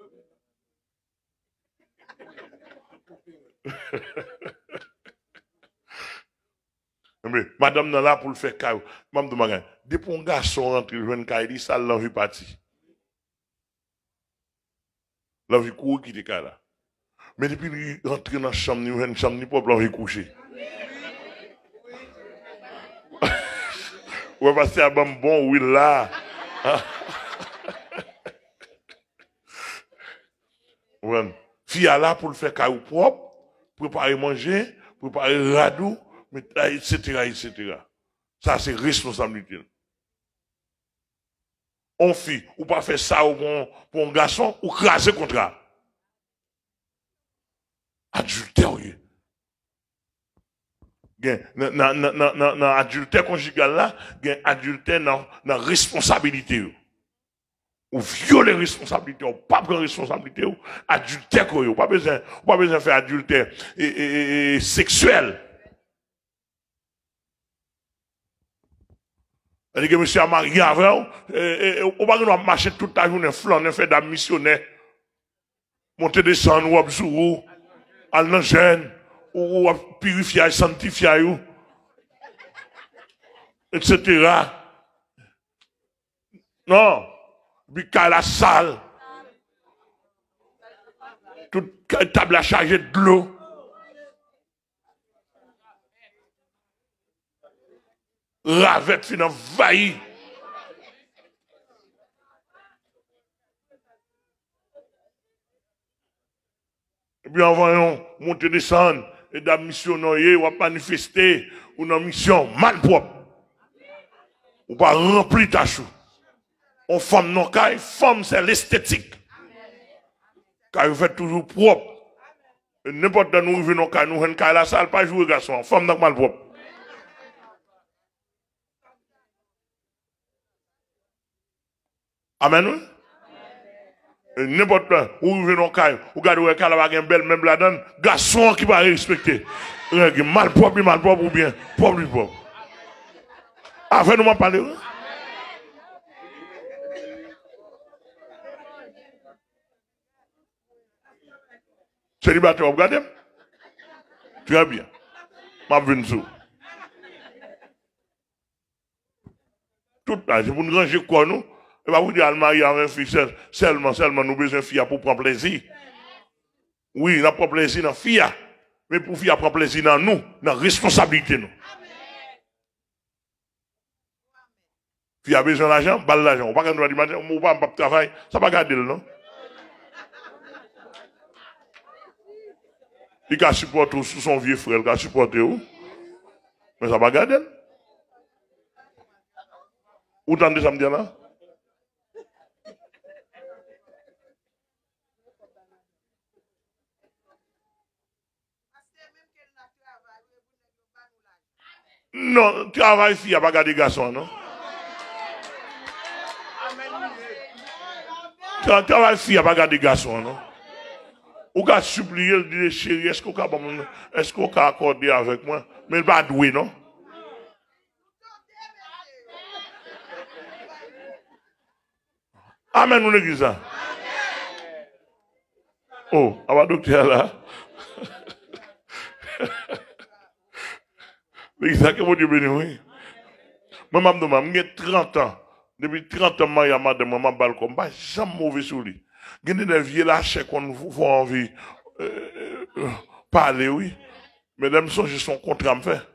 Mais madame n'est là pour le faire caillou. Madame de Magan, depuis un garçon rentre le jeune caillou, ça l'envie parti. L'envie courir qui était là. Mais depuis qu'il rentre dans la chambre, une chambre, ni pas l'envie coucher. Ouais, parce que c'est un bon, oui, là. Fille là pour le faire caillou propre, préparer manger, préparer radou, etc. Ça, c'est responsabilité. On fille, ou pas faire ça pour un garçon, ou craser contrat. Adultère, oui. Dans adultère conjugal là, il y a adultère dans responsabilité. Ou violer responsabilité, ou pas prendre responsabilité, ou adultère, ou pas besoin de faire adultère sexuel. C'est-à-dire que monsieur a marié avant, on va pas marcher toute la journée, flâner, faire des missionnaires, monter des sangs, ou absourou, aller dans gêne, ou purifier, sanctifier, etc. Non, puis qu'à la salle, toute table à charger de l'eau. Ravette fin envahi. Et puis envoyons monter descendre et des missionnaires ou manifester ou une mission mal propre. Ou pas remplir ta chou. On femme non caille, femme c'est l'esthétique. Car vous faites toujours propre. Et n'importe où nous venons caille, nous caille la salle, pas jouer garçon. Femme non mal propre. Amen. N'importe où vous venez au caille, vous regardez où il y a une belle même là-dedans, garçon qui va respecter. Mal propre ou bien propre. Avant nous m'en parler. Célibataire, vous regardez? Très bien. Je vais venir. Tout là, je vous ranger quoi nous? Et va vous dire, marier avec une fille, seulement, nous besoin de fille pour prendre plaisir. Oui, nous prend plaisir dans la fille, mais pour fille prendre plaisir dans nous, dans la responsabilité nous. Fille a besoin d'argent, balle l'argent. On ne peut pas dire, on ne peut pas travailler, ça va garder, non? Il a supporté sous son vieux frère, il a supporté où? Mais ça va garder. Où t'en dis ça me dit là? Non, travail fille, il n'y a pas garder garçon, non? Travail fille, il n'y a pas garder garçon, non? Ou qu'à supplier, il dit, chérie, est-ce qu'on peut accorder avec moi? Mais il va douer, non? Amen, nous l'église. Oh, à ma docteur là. L'église, que mon Dieu béni, oui. Moi, je j'ai 30 ans. Depuis 30 ans, je suis madame, je suis balcon. Je suis jamais mauvais sur lui. Il y a des vieux lâches qu'on a envie de parler, oui. Mesdames, je son contrat me fait.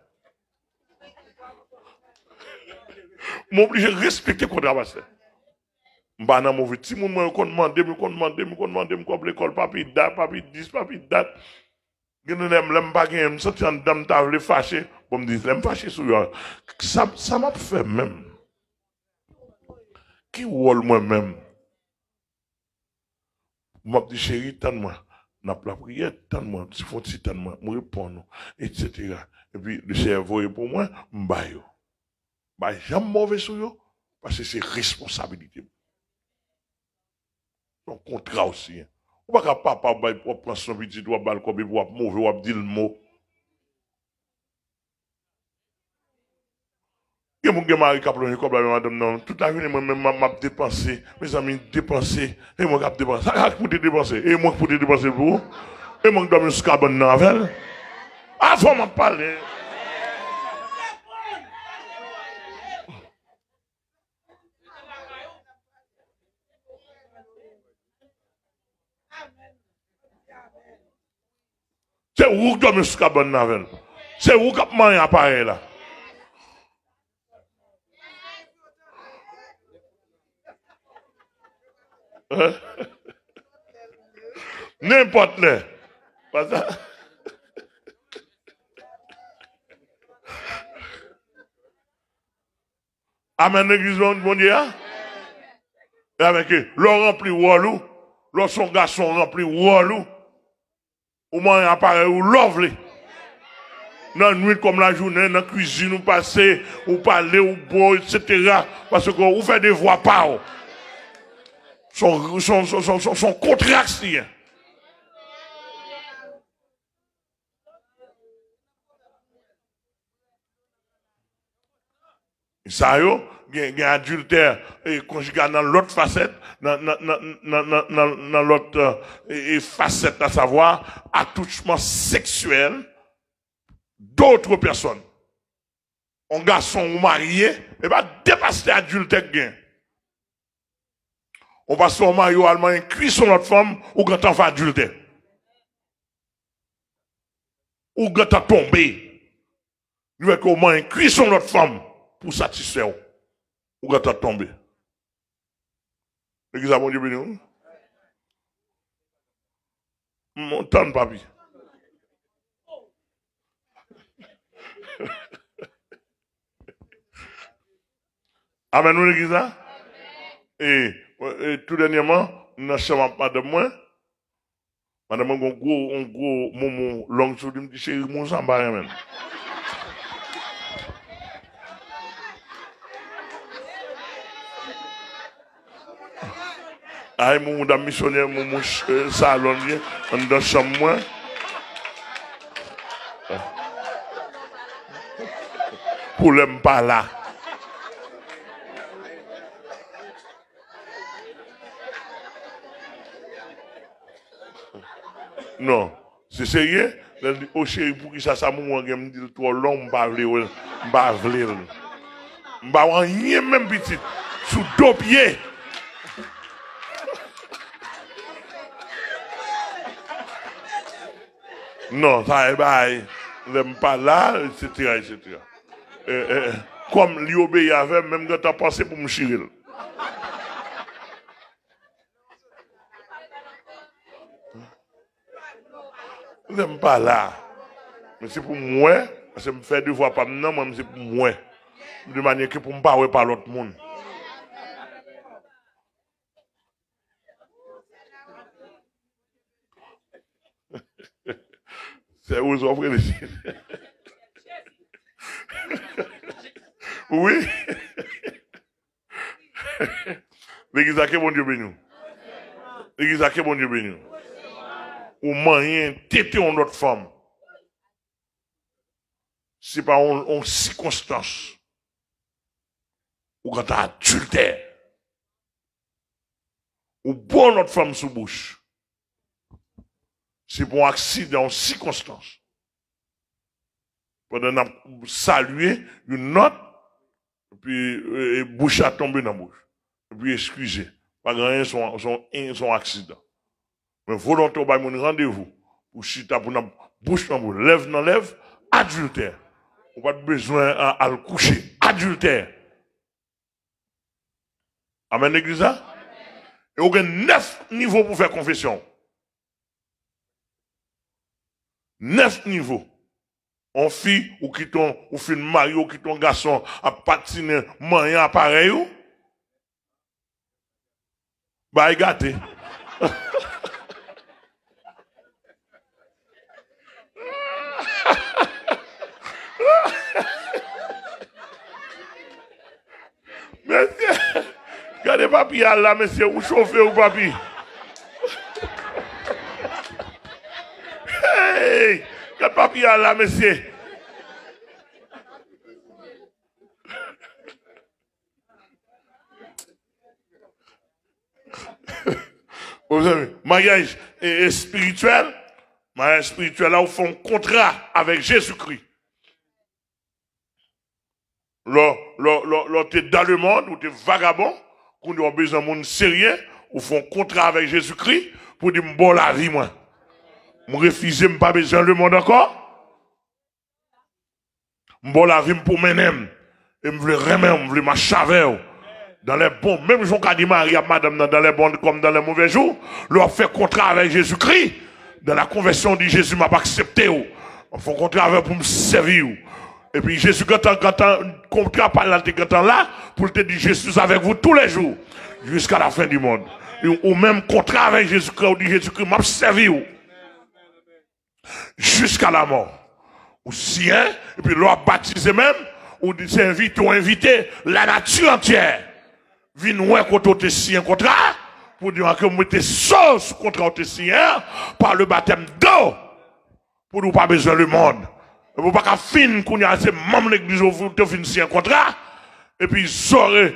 Je suis obligé de respecter le contrat. Je suis mauvais. Si je demande, l'école, papi, date, papi, 10, papi, date. Je me sens en dame, je suis fâché. Je me dis, je suis fâché sur lui. Ça m'a fait même. Qui rôle moi-même? M'a dit chérie, tente-moi. N'a pas la prière, tente-moi. Si faut si tente-moi, me répondre, etc. Et puis le cerveau est pour moi, m'bayo. Bah jamais mauvais sur yo parce que c'est responsabilité. Son contrat aussi. Ou pas papa pour prendre son petit doigt balle comme pour mauvais ou dire le mot. Et mon gars mari cap le comme madame non toute la journée moi même m'a dépensé mes amis dépensé et moi cap dépenser ça pour dépenser et moi pour dépenser pour et moi dois me scabon avec avant m'en parler c'est où que dois me scabon avec c'est où cap manger appareil là. N'importe là. Pas ça. Amen, l'église, mon Dieu. Avec l'on rempli Wallou, l'on son garçon rempli Wallou, au moins appareil ou lovely. Dans la nuit comme la journée, dans la cuisine, ou passer, ou parler, ou boire, etc. Parce que vous faites des voix par son contraction. Ça yo, adultère et conjugal dans l'autre facette, dans l'autre facette, à savoir attouchement sexuel d'autres personnes. Un garçon ou marié, et bien dépasser adultère gain. On passe au mari ou allemand, cuit sur notre femme, ou quand on fait adultère. Ou quand on tombe. Nous avons au moins cuit sur notre femme pour satisfaire. Ou quand on tombe. L'église a bon Dieu béni. Mon temps, papi. Amen, nous l'église là? Et tout dernièrement, nous sommes madame moi. Madame moi, un gros moment long sur me dit chérie, mon sang barre même. Aïe, mon dame missionnaire, mon salon, on dans chambre moi. Pour l'aime pas là. Non, c'est sérieux. Au chéri, pour qui ça m'a dit trop long, m'ba vle. M'ba rien même petit. Sous deux pieds. Non, ça est bail. L'aime pas là, etc. Comme lui obéit avec, même quand t'as pensé pour me chirer. J'aime pas là. Mais c'est pour moi, parce que me fait deux fois pas maintenant, moi c'est pour moi. De manière que pour me parler par l'autre monde. C'est aux offres les oui. L'église a que bon Dieu béni. L'église a que bon Dieu béni. Ou moyen tété en notre femme. C'est pas en circonstance. Ou quand t'as adultère. Ou bon notre femme sous bouche. C'est pour un accident en circonstance. Pendant qu'on saluer une note, et puis bouche a tombé dans la bouche. Et puis excusez. Pas grand son accident. Mais volontaire, on mon rendez-vous. Pour chita, pour notre bouche dans bouche, lève dans lève, adultère. On n'a pas besoin à le coucher. Adultère. Amen, l'église là? Et on a 9 niveaux pour faire confession. 9 niveaux. On fille ou qui ton, ou fin mari ou qui ton garçon à patiner, moyen appareil ou? Bah, gâté. Monsieur, regardez papi là, monsieur, ou chauffer ou papi. Hey, regardez papi là, monsieur. Vous savez, mariage spirituel, là, on fait un contrat avec Jésus-Christ. Là, t'es dans le monde, ou t'es vagabond, qu'on a besoin de monde sérieux, ou font un contrat avec Jésus-Christ, pour dire, bon, la vie, moi. Je refuse, je pas besoin le monde encore. Bon, la vie, pour moi-même. Et je veux remettre, je veux ma chaveur. Dans les bons, même Jean dit Marie, madame, dans les bons comme dans les mauvais jours, leur fait contrat avec Jésus-Christ. Dans la conversion dit Jésus m'a pas accepté. On fait contrat avec pour me servir. Et puis Jésus, quand contrat par là, pour te dire Jésus avec vous tous les jours, jusqu'à la fin du monde. Ou même contrat avec Jésus-Christ, ou dit Jésus-Christ m'a servi. Jusqu'à la mort. Ou sien, et puis leur baptisé même, ou dit c'est invité ou invité, la nature entière. Vin ouais quand tu signé un contrat pour dire que vous mettez sauce contrat tu signé par le baptême d'eau pour nous pas besoin le monde. Vous pas qu'à fin qu'on y a ces membres l'église vous te fin signé un contrat et puis zoré,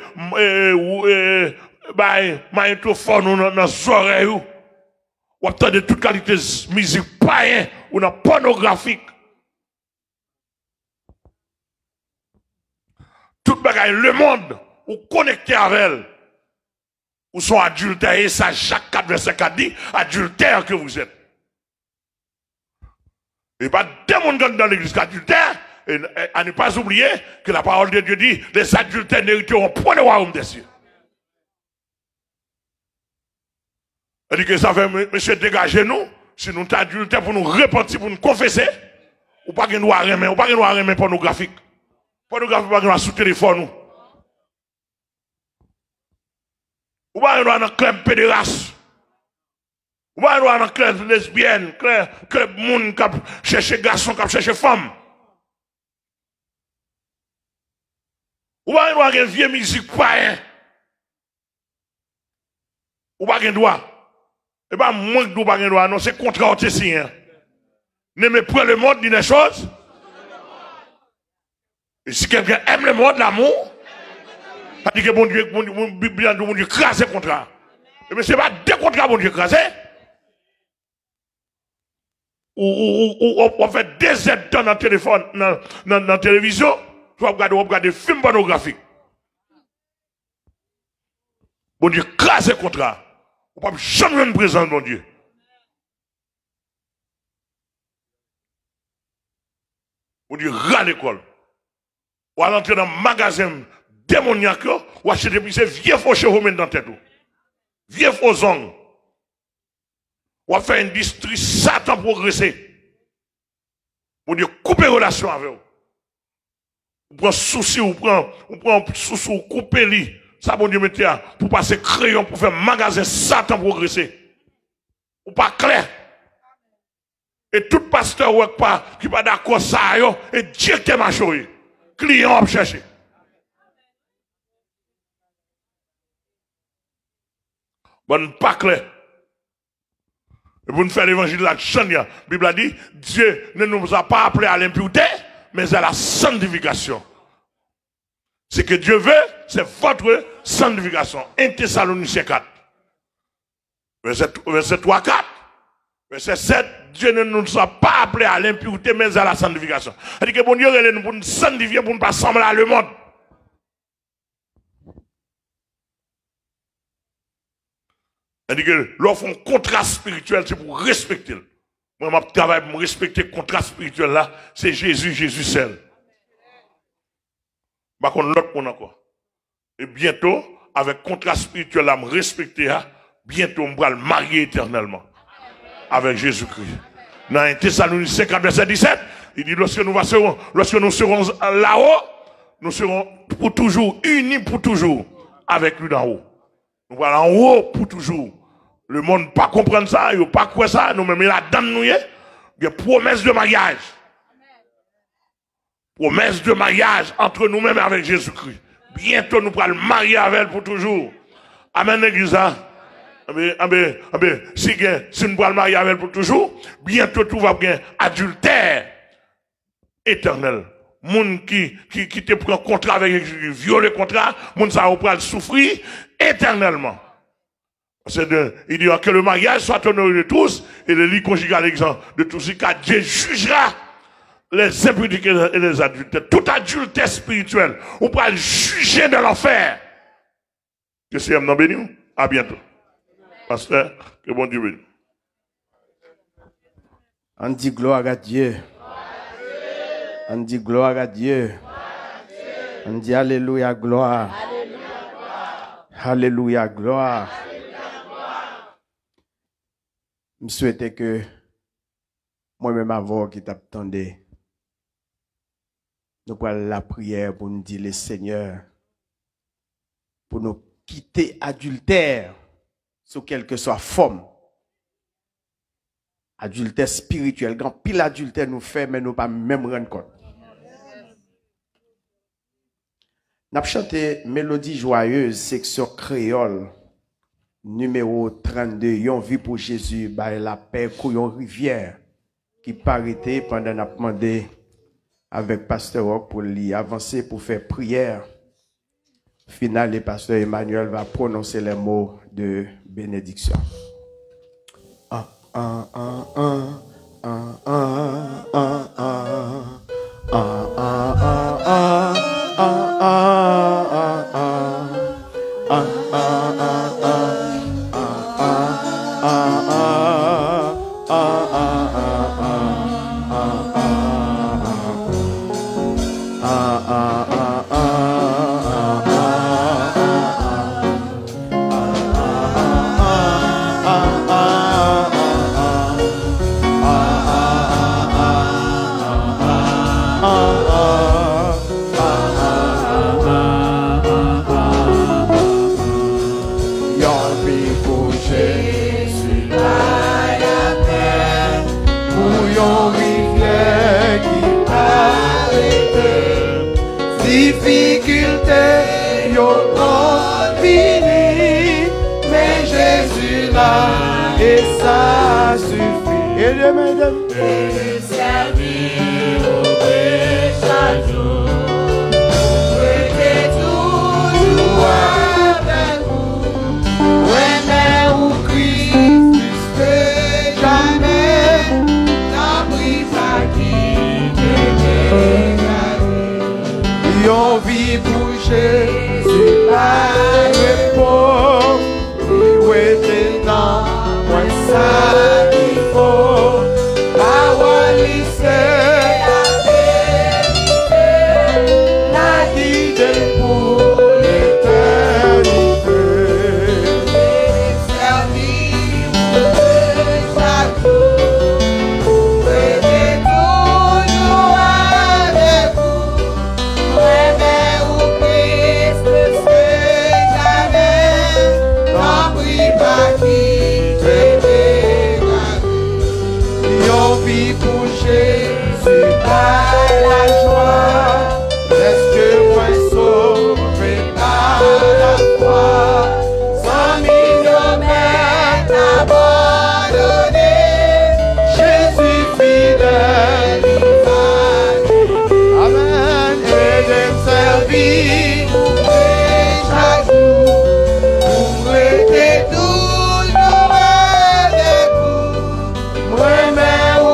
magnétophone dans les oreilles, ou attendez toute qualité de musique païen ou dans pornographique. Tout bagaille, le monde, ou connecté avec elle, ou sont adultères, et ça, Jacques 4, verset 4 dit, adultère que vous êtes. Et pas des monde dans l'église adultère, et à ne pas oublier que la parole de Dieu dit, les adultères n'hériteront point le royaume des cieux. Elle dit que ça fait, monsieur, dégagez-nous, si nous sommes adultères pour nous repentir, pour nous confesser, ou pas que nous arrêter, ou pas que nous arrêter pornographique. Pornographique, pas que nous sous téléphone, nous. Ou pas que nous dans club pédéraste. Ou pas que nous dans club lesbienne, club monde qui cherche garçon, qui cherche femme. Ou pas que nous dans vieille musique païen. Ou pas que nous et bien, moi que nous pas de droit, non, c'est contraire au signé. N'aimez pas le monde, dit des choses. Et si quelqu'un aime le monde, l'amour, ça dit que bon Dieu, crase le contrat. Mais ce n'est pas des contrats, bon Dieu, crasé. Ou on fait des aides dans le téléphone, dans la télévision, tu vas regarder des films pornographiques. Bon Dieu, crase le contrat. On ne peut jamais me présenter, mon Dieu. On dit ras l'école. On va entrer dans un magasin démoniaque, ou acheter des vieux faux chevaux dans la tête. Vieux faux ongles. On va faire une industrie Satan progresser. On dit couper relation avec vous. On prend souci, on prend souci, on coupe lit. Ça, bon Dieu, mettez pour passer crayon, pour faire magasin Satan progresser. Ou pas clair. Et tout pasteur qui pas d'accord ça, et directement choyer. Client à chercher. Bon, pas clair. Et pour nous faire l'évangile de la Chania, la Bible a dit, Dieu ne nous a pas appelés à l'impureté, mais à la sanctification. Ce que Dieu veut, c'est votre sanctification. 1 Thessaloniciens 4. Verset 3, 4. Verset 7. Dieu ne nous a pas appelés à l'impureté, mais à la sanctification. C'est-à-dire que bon Dieu, il nous pour nous sanctifier, pour ne pas sembler à le monde. C'est-à-dire que lorsqu'on contrat spirituel, c'est pour respecter. Moi, mon travail pour respecter le contrat spirituel là, c'est Jésus seul. Par contre, l'autre monde encore. Et bientôt, avec contrat spirituel là, me respecter, bientôt, on va le marier éternellement. Avec Jésus-Christ. Dans 1 Thessaloniciens 4, verset 17, il dit, lorsque nous serons là-haut, nous serons pour toujours, unis pour toujours, avec lui d'en haut. Nous voilà en haut pour toujours. Le monde ne pas comprendre ça, il ne pas quoi ça, nous-mêmes, là-dedans, nous, il y a promesse de mariage. Promesse de mariage entre nous-mêmes avec Jésus-Christ. Bientôt, nous pourrons le marier avec elle pour toujours. Amen, l'église. Si nous pourrons le marier avec elle pour toujours, bientôt, tout va bien adultère éternel. Moun qui te prend contrat avec Jésus, viole le contrat, moun ça va le souffrir éternellement. Il dit que le mariage soit honoré de tous et le lit conjugal exemple de tous, car Dieu jugera les impudiques et les adultères. Tout adultère spirituel, on pourra le juger dans l'enfer. Que c'est un béni. À bientôt. Pasteur, que bon Dieu bénisse. On dit gloire à Dieu. On dit gloire à Dieu. On dit alléluia, gloire. Alléluia, gloire. Je souhaitais que moi-même avant qui t'attendais, nous prenons la prière pour nous dire le Seigneur, pour nous quitter adultère, sous quelle que soit forme. Adultère spirituel, quand pile adultère nous fait, mais nous pas même rendre compte. Nous avons chanté Mélodie joyeuse, section créole, numéro 32, yon vie pour Jésus, by la paix, couillon rivière, qui paraît pendant qu'on a demandé avec Pasteur Rock pour lui avancer pour faire prière. finale, le pasteur Emmanuel va prononcer les mots de bénédiction. Et ça suffit. Et de servir au vrai chaque jour. Restez toujours avec vous. Ouais, mais où Christ puisque jamais n'abri pas qui te Yon vit pour Jésus par le pauvre. Il dans ça il faut avoir lycée la guide pour l'éternité servir chaque jour restez toujours avec vous rêver au Christ c'est jamais n'en prie pas qui pour Jésus par la joie, est-ce que moi sauvé par la foi, 100 millions mètres abandonnés, Jésus fidèle, il va Amen, et de servir chaque jour, pour rester toujours avec vous, moi-même.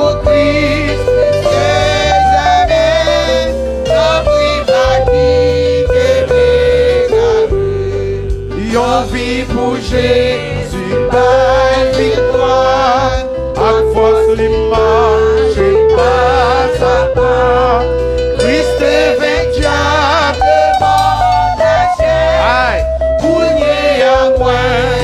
Yon vit pour Jésus par victoire, à force li marche pas à pas. Christ est diable devant la chair, pour nier à moi.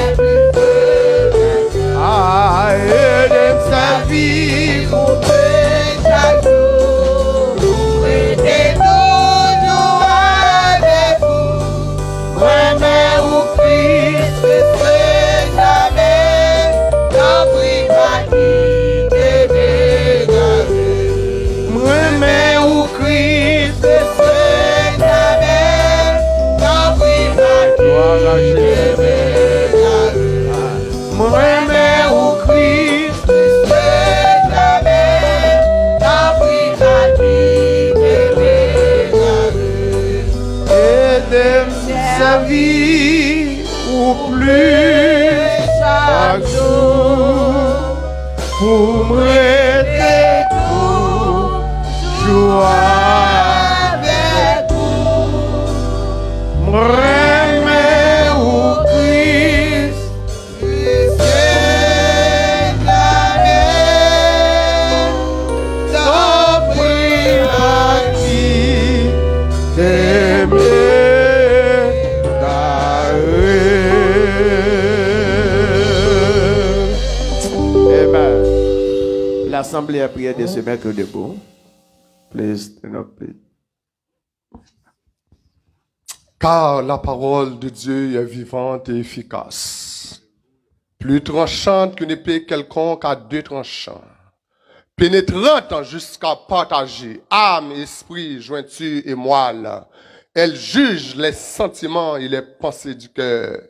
Et de sa vie, pour chaque jour, nous restez toujours avec vous. Ouais, où Christ c'est jamais n'abri pas qui te dégager. Mais où Christ c'est jamais n'abri pas qui te dégager. Mais où Christ c'est jamais n'abri pas qui te dégager. Et de sa vie ou plus chaque jour pour me rester toujours avec vous. Me ou Christ c'est jamais t'offrir la vie t'aimer. L'assemblée a prié de se mettre debout. Please stand up, please. Car la parole de Dieu est vivante et efficace, plus tranchante qu'une épée quelconque à deux tranchants, pénétrante jusqu'à partager âme, esprit, jointure et moelle. Elle juge les sentiments et les pensées du cœur.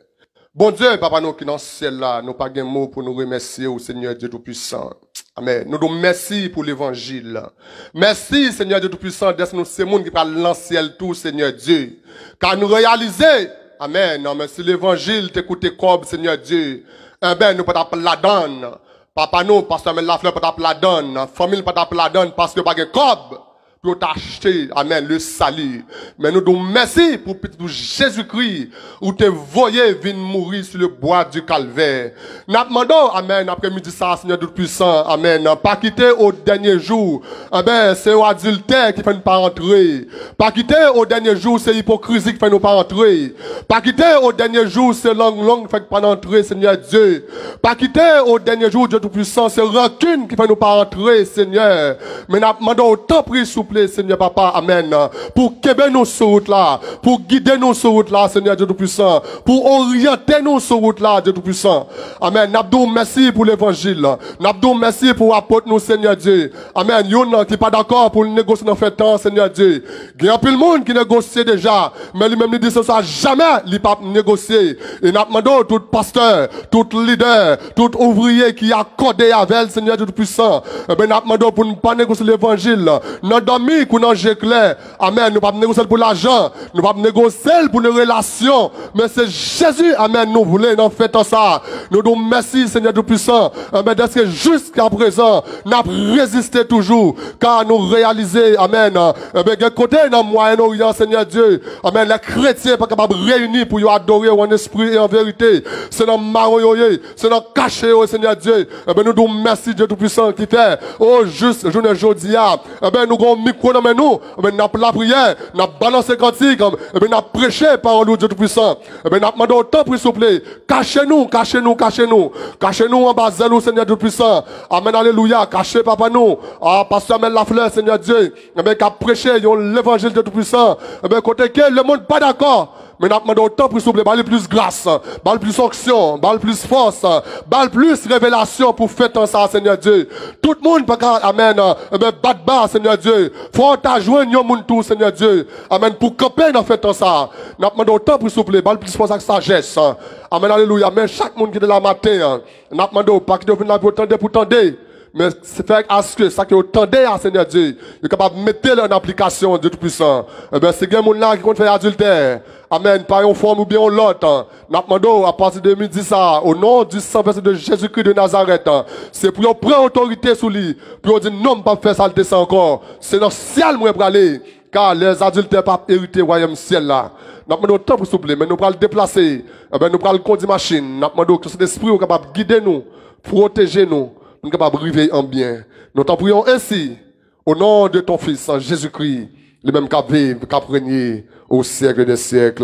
Bon Dieu, papa, nous qui dans le ciel là, nous pas de mots pour nous remercier au Seigneur Dieu Tout-Puissant. Amen. Nous disons merci pour l'évangile. Merci, Seigneur Dieu Tout-Puissant, d'être nous ces monde qui parlent dans le ciel tout, Seigneur Dieu. Car nous réaliser, amen, non, mais si l'évangile t'écoute comme, Seigneur Dieu, eh ben, nous pas t'appeler la donne. Papa, nous, pasteur Mel Lafleur, pas t'appeler la donne. Famille, pas t'appeler la donne parce que pas de cob. Pour t'acheter, amen, le salut. Mais nous disons merci pour Jésus-Christ, où te voyez venir mourir sur le bois du calvaire. Nous demandons, amen, après-midi ça, Seigneur Tout-Puissant, amen, pas quitter au dernier jour, amen, c'est l'adultère qui fait nous pas rentrer. Pas quitter au dernier jour, c'est l'hypocrisie qui fait nous pas rentrer. Pas quitter au dernier jour, c'est langue qui fait pas rentrer, Seigneur Dieu. Pas quitter au dernier jour, Dieu Tout-Puissant, c'est rancune qui fait nous pas rentrer, Seigneur. Mais nous demandons autant pris sous Seigneur Papa, amen, pour qu'aider nous sur route là, pour guider nous sur route là, Seigneur Dieu Tout-Puissant, pour orienter nous sur route là, Dieu Tout-Puissant. Amen. N'abdou merci pour l'évangile. N'abdou merci pour apporter nous, Seigneur Dieu. Amen. Yon qui pas d'accord pour négocier dans fait temps, Seigneur Dieu. Il y a plus de monde qui négocie déjà, mais lui-même dit ce soit jamais il pas négocier. Et n'a demandé tout pasteur, tout leader, tout ouvrier qui a accordé avec Seigneur Dieu Tout-Puissant. Ben n'a demandé pour ne pas négocier l'évangile. Qu'on a clair. Amen. Nous pas négocier pour l'argent. Nous pas négocier pour nos relations. Mais c'est Jésus. Amen. Nous voulons, nous faisons ça. Nous nous merci, Seigneur Tout-Puissant. Amen. Parce que jusqu'à présent, nous avons résisté toujours. Car nous réalisons, amen. Amen. De côté, dans le Moyen-Orient, Seigneur Dieu. Amen. Les chrétiens pas capables de réunir pour adorer en esprit et en vérité. C'est dans le c'est dans le caché, Seigneur Dieu. Amen. Nous nous merci, Dieu Tout-Puissant, qui fait, oh, juste, journée aujourd'hui. Amen. Nous avons micro dans nous, n'a pas la prière, n'a balancé cantique, n'a prêché parole de Dieu Tout-Puissant, n'a demandé autant pour s'il vous plaît, cachez-nous, cachez-nous, cachez-nous, cachez-nous en bas de Seigneur Tout-Puissant, amen, alléluia, cachez papa nous, pasteur Mel Lafleur, Seigneur Dieu, qui a prêché l'évangile de Tout-Puissant, côté que le monde pas d'accord. Mais nous demandons autant pour souple, balle plus grâce, balle plus onction, balle plus force, balle plus révélation pour faire tant ça, Seigneur Dieu. Tout le monde, amen, bat bas, Seigneur Dieu. Faut t'ajoindre yon moun tout, Seigneur Dieu. Amen, pour camper dans fait tant ça. Nous demandons autant pour souple, balle plus force avec sagesse. Amen, alléluia. Amen, chaque monde qui est de la matin, nous demandons pas qu'il devienne là pour tendre. Mais c'est fait à ce que ça qui est tendé à Seigneur Dieu, il est capable de mettre en application Dieu Tout-Puissant. Eh bien, c'est quelqu'un monde là qui compte faire adultère. Amen. Par une forme ou bien l'autre. Nous demandons à partir de 2010 au nom du sang de Jésus-Christ de Nazareth. C'est pour prendre autorité sur lui. Pour dire non, pas faire ça ça encore. C'est dans le ciel moi pour aller. Car les adultes ne pas hériter le royaume ciel là. Nous demandons temps pour souple, mais nous allons le déplacer. Eh bien, nous allons le conduire machine. Nous demandons que cet esprit est capable de guider nous, protéger nous. Nous sommes capables de arriver en bien. Nous t'en prions ainsi, au nom de ton Fils, Jésus-Christ, le même qu'à vivre, qu'à régner au siècle des siècles.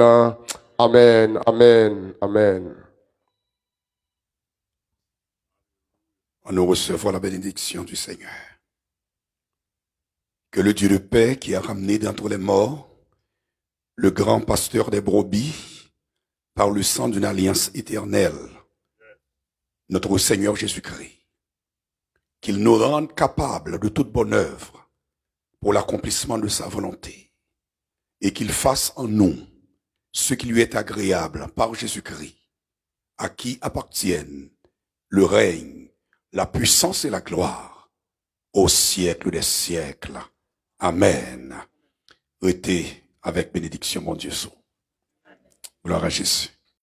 Amen, amen, amen. Nous recevons la bénédiction du Seigneur. Que le Dieu de paix qui a ramené d'entre les morts le grand pasteur des brebis par le sang d'une alliance éternelle, notre Seigneur Jésus-Christ, qu'il nous rende capables de toute bonne œuvre pour l'accomplissement de sa volonté et qu'il fasse en nous ce qui lui est agréable par Jésus-Christ, à qui appartiennent le règne, la puissance et la gloire au siècle des siècles. Amen. Restez avec bénédiction, mon Dieu. Gloire à Jésus.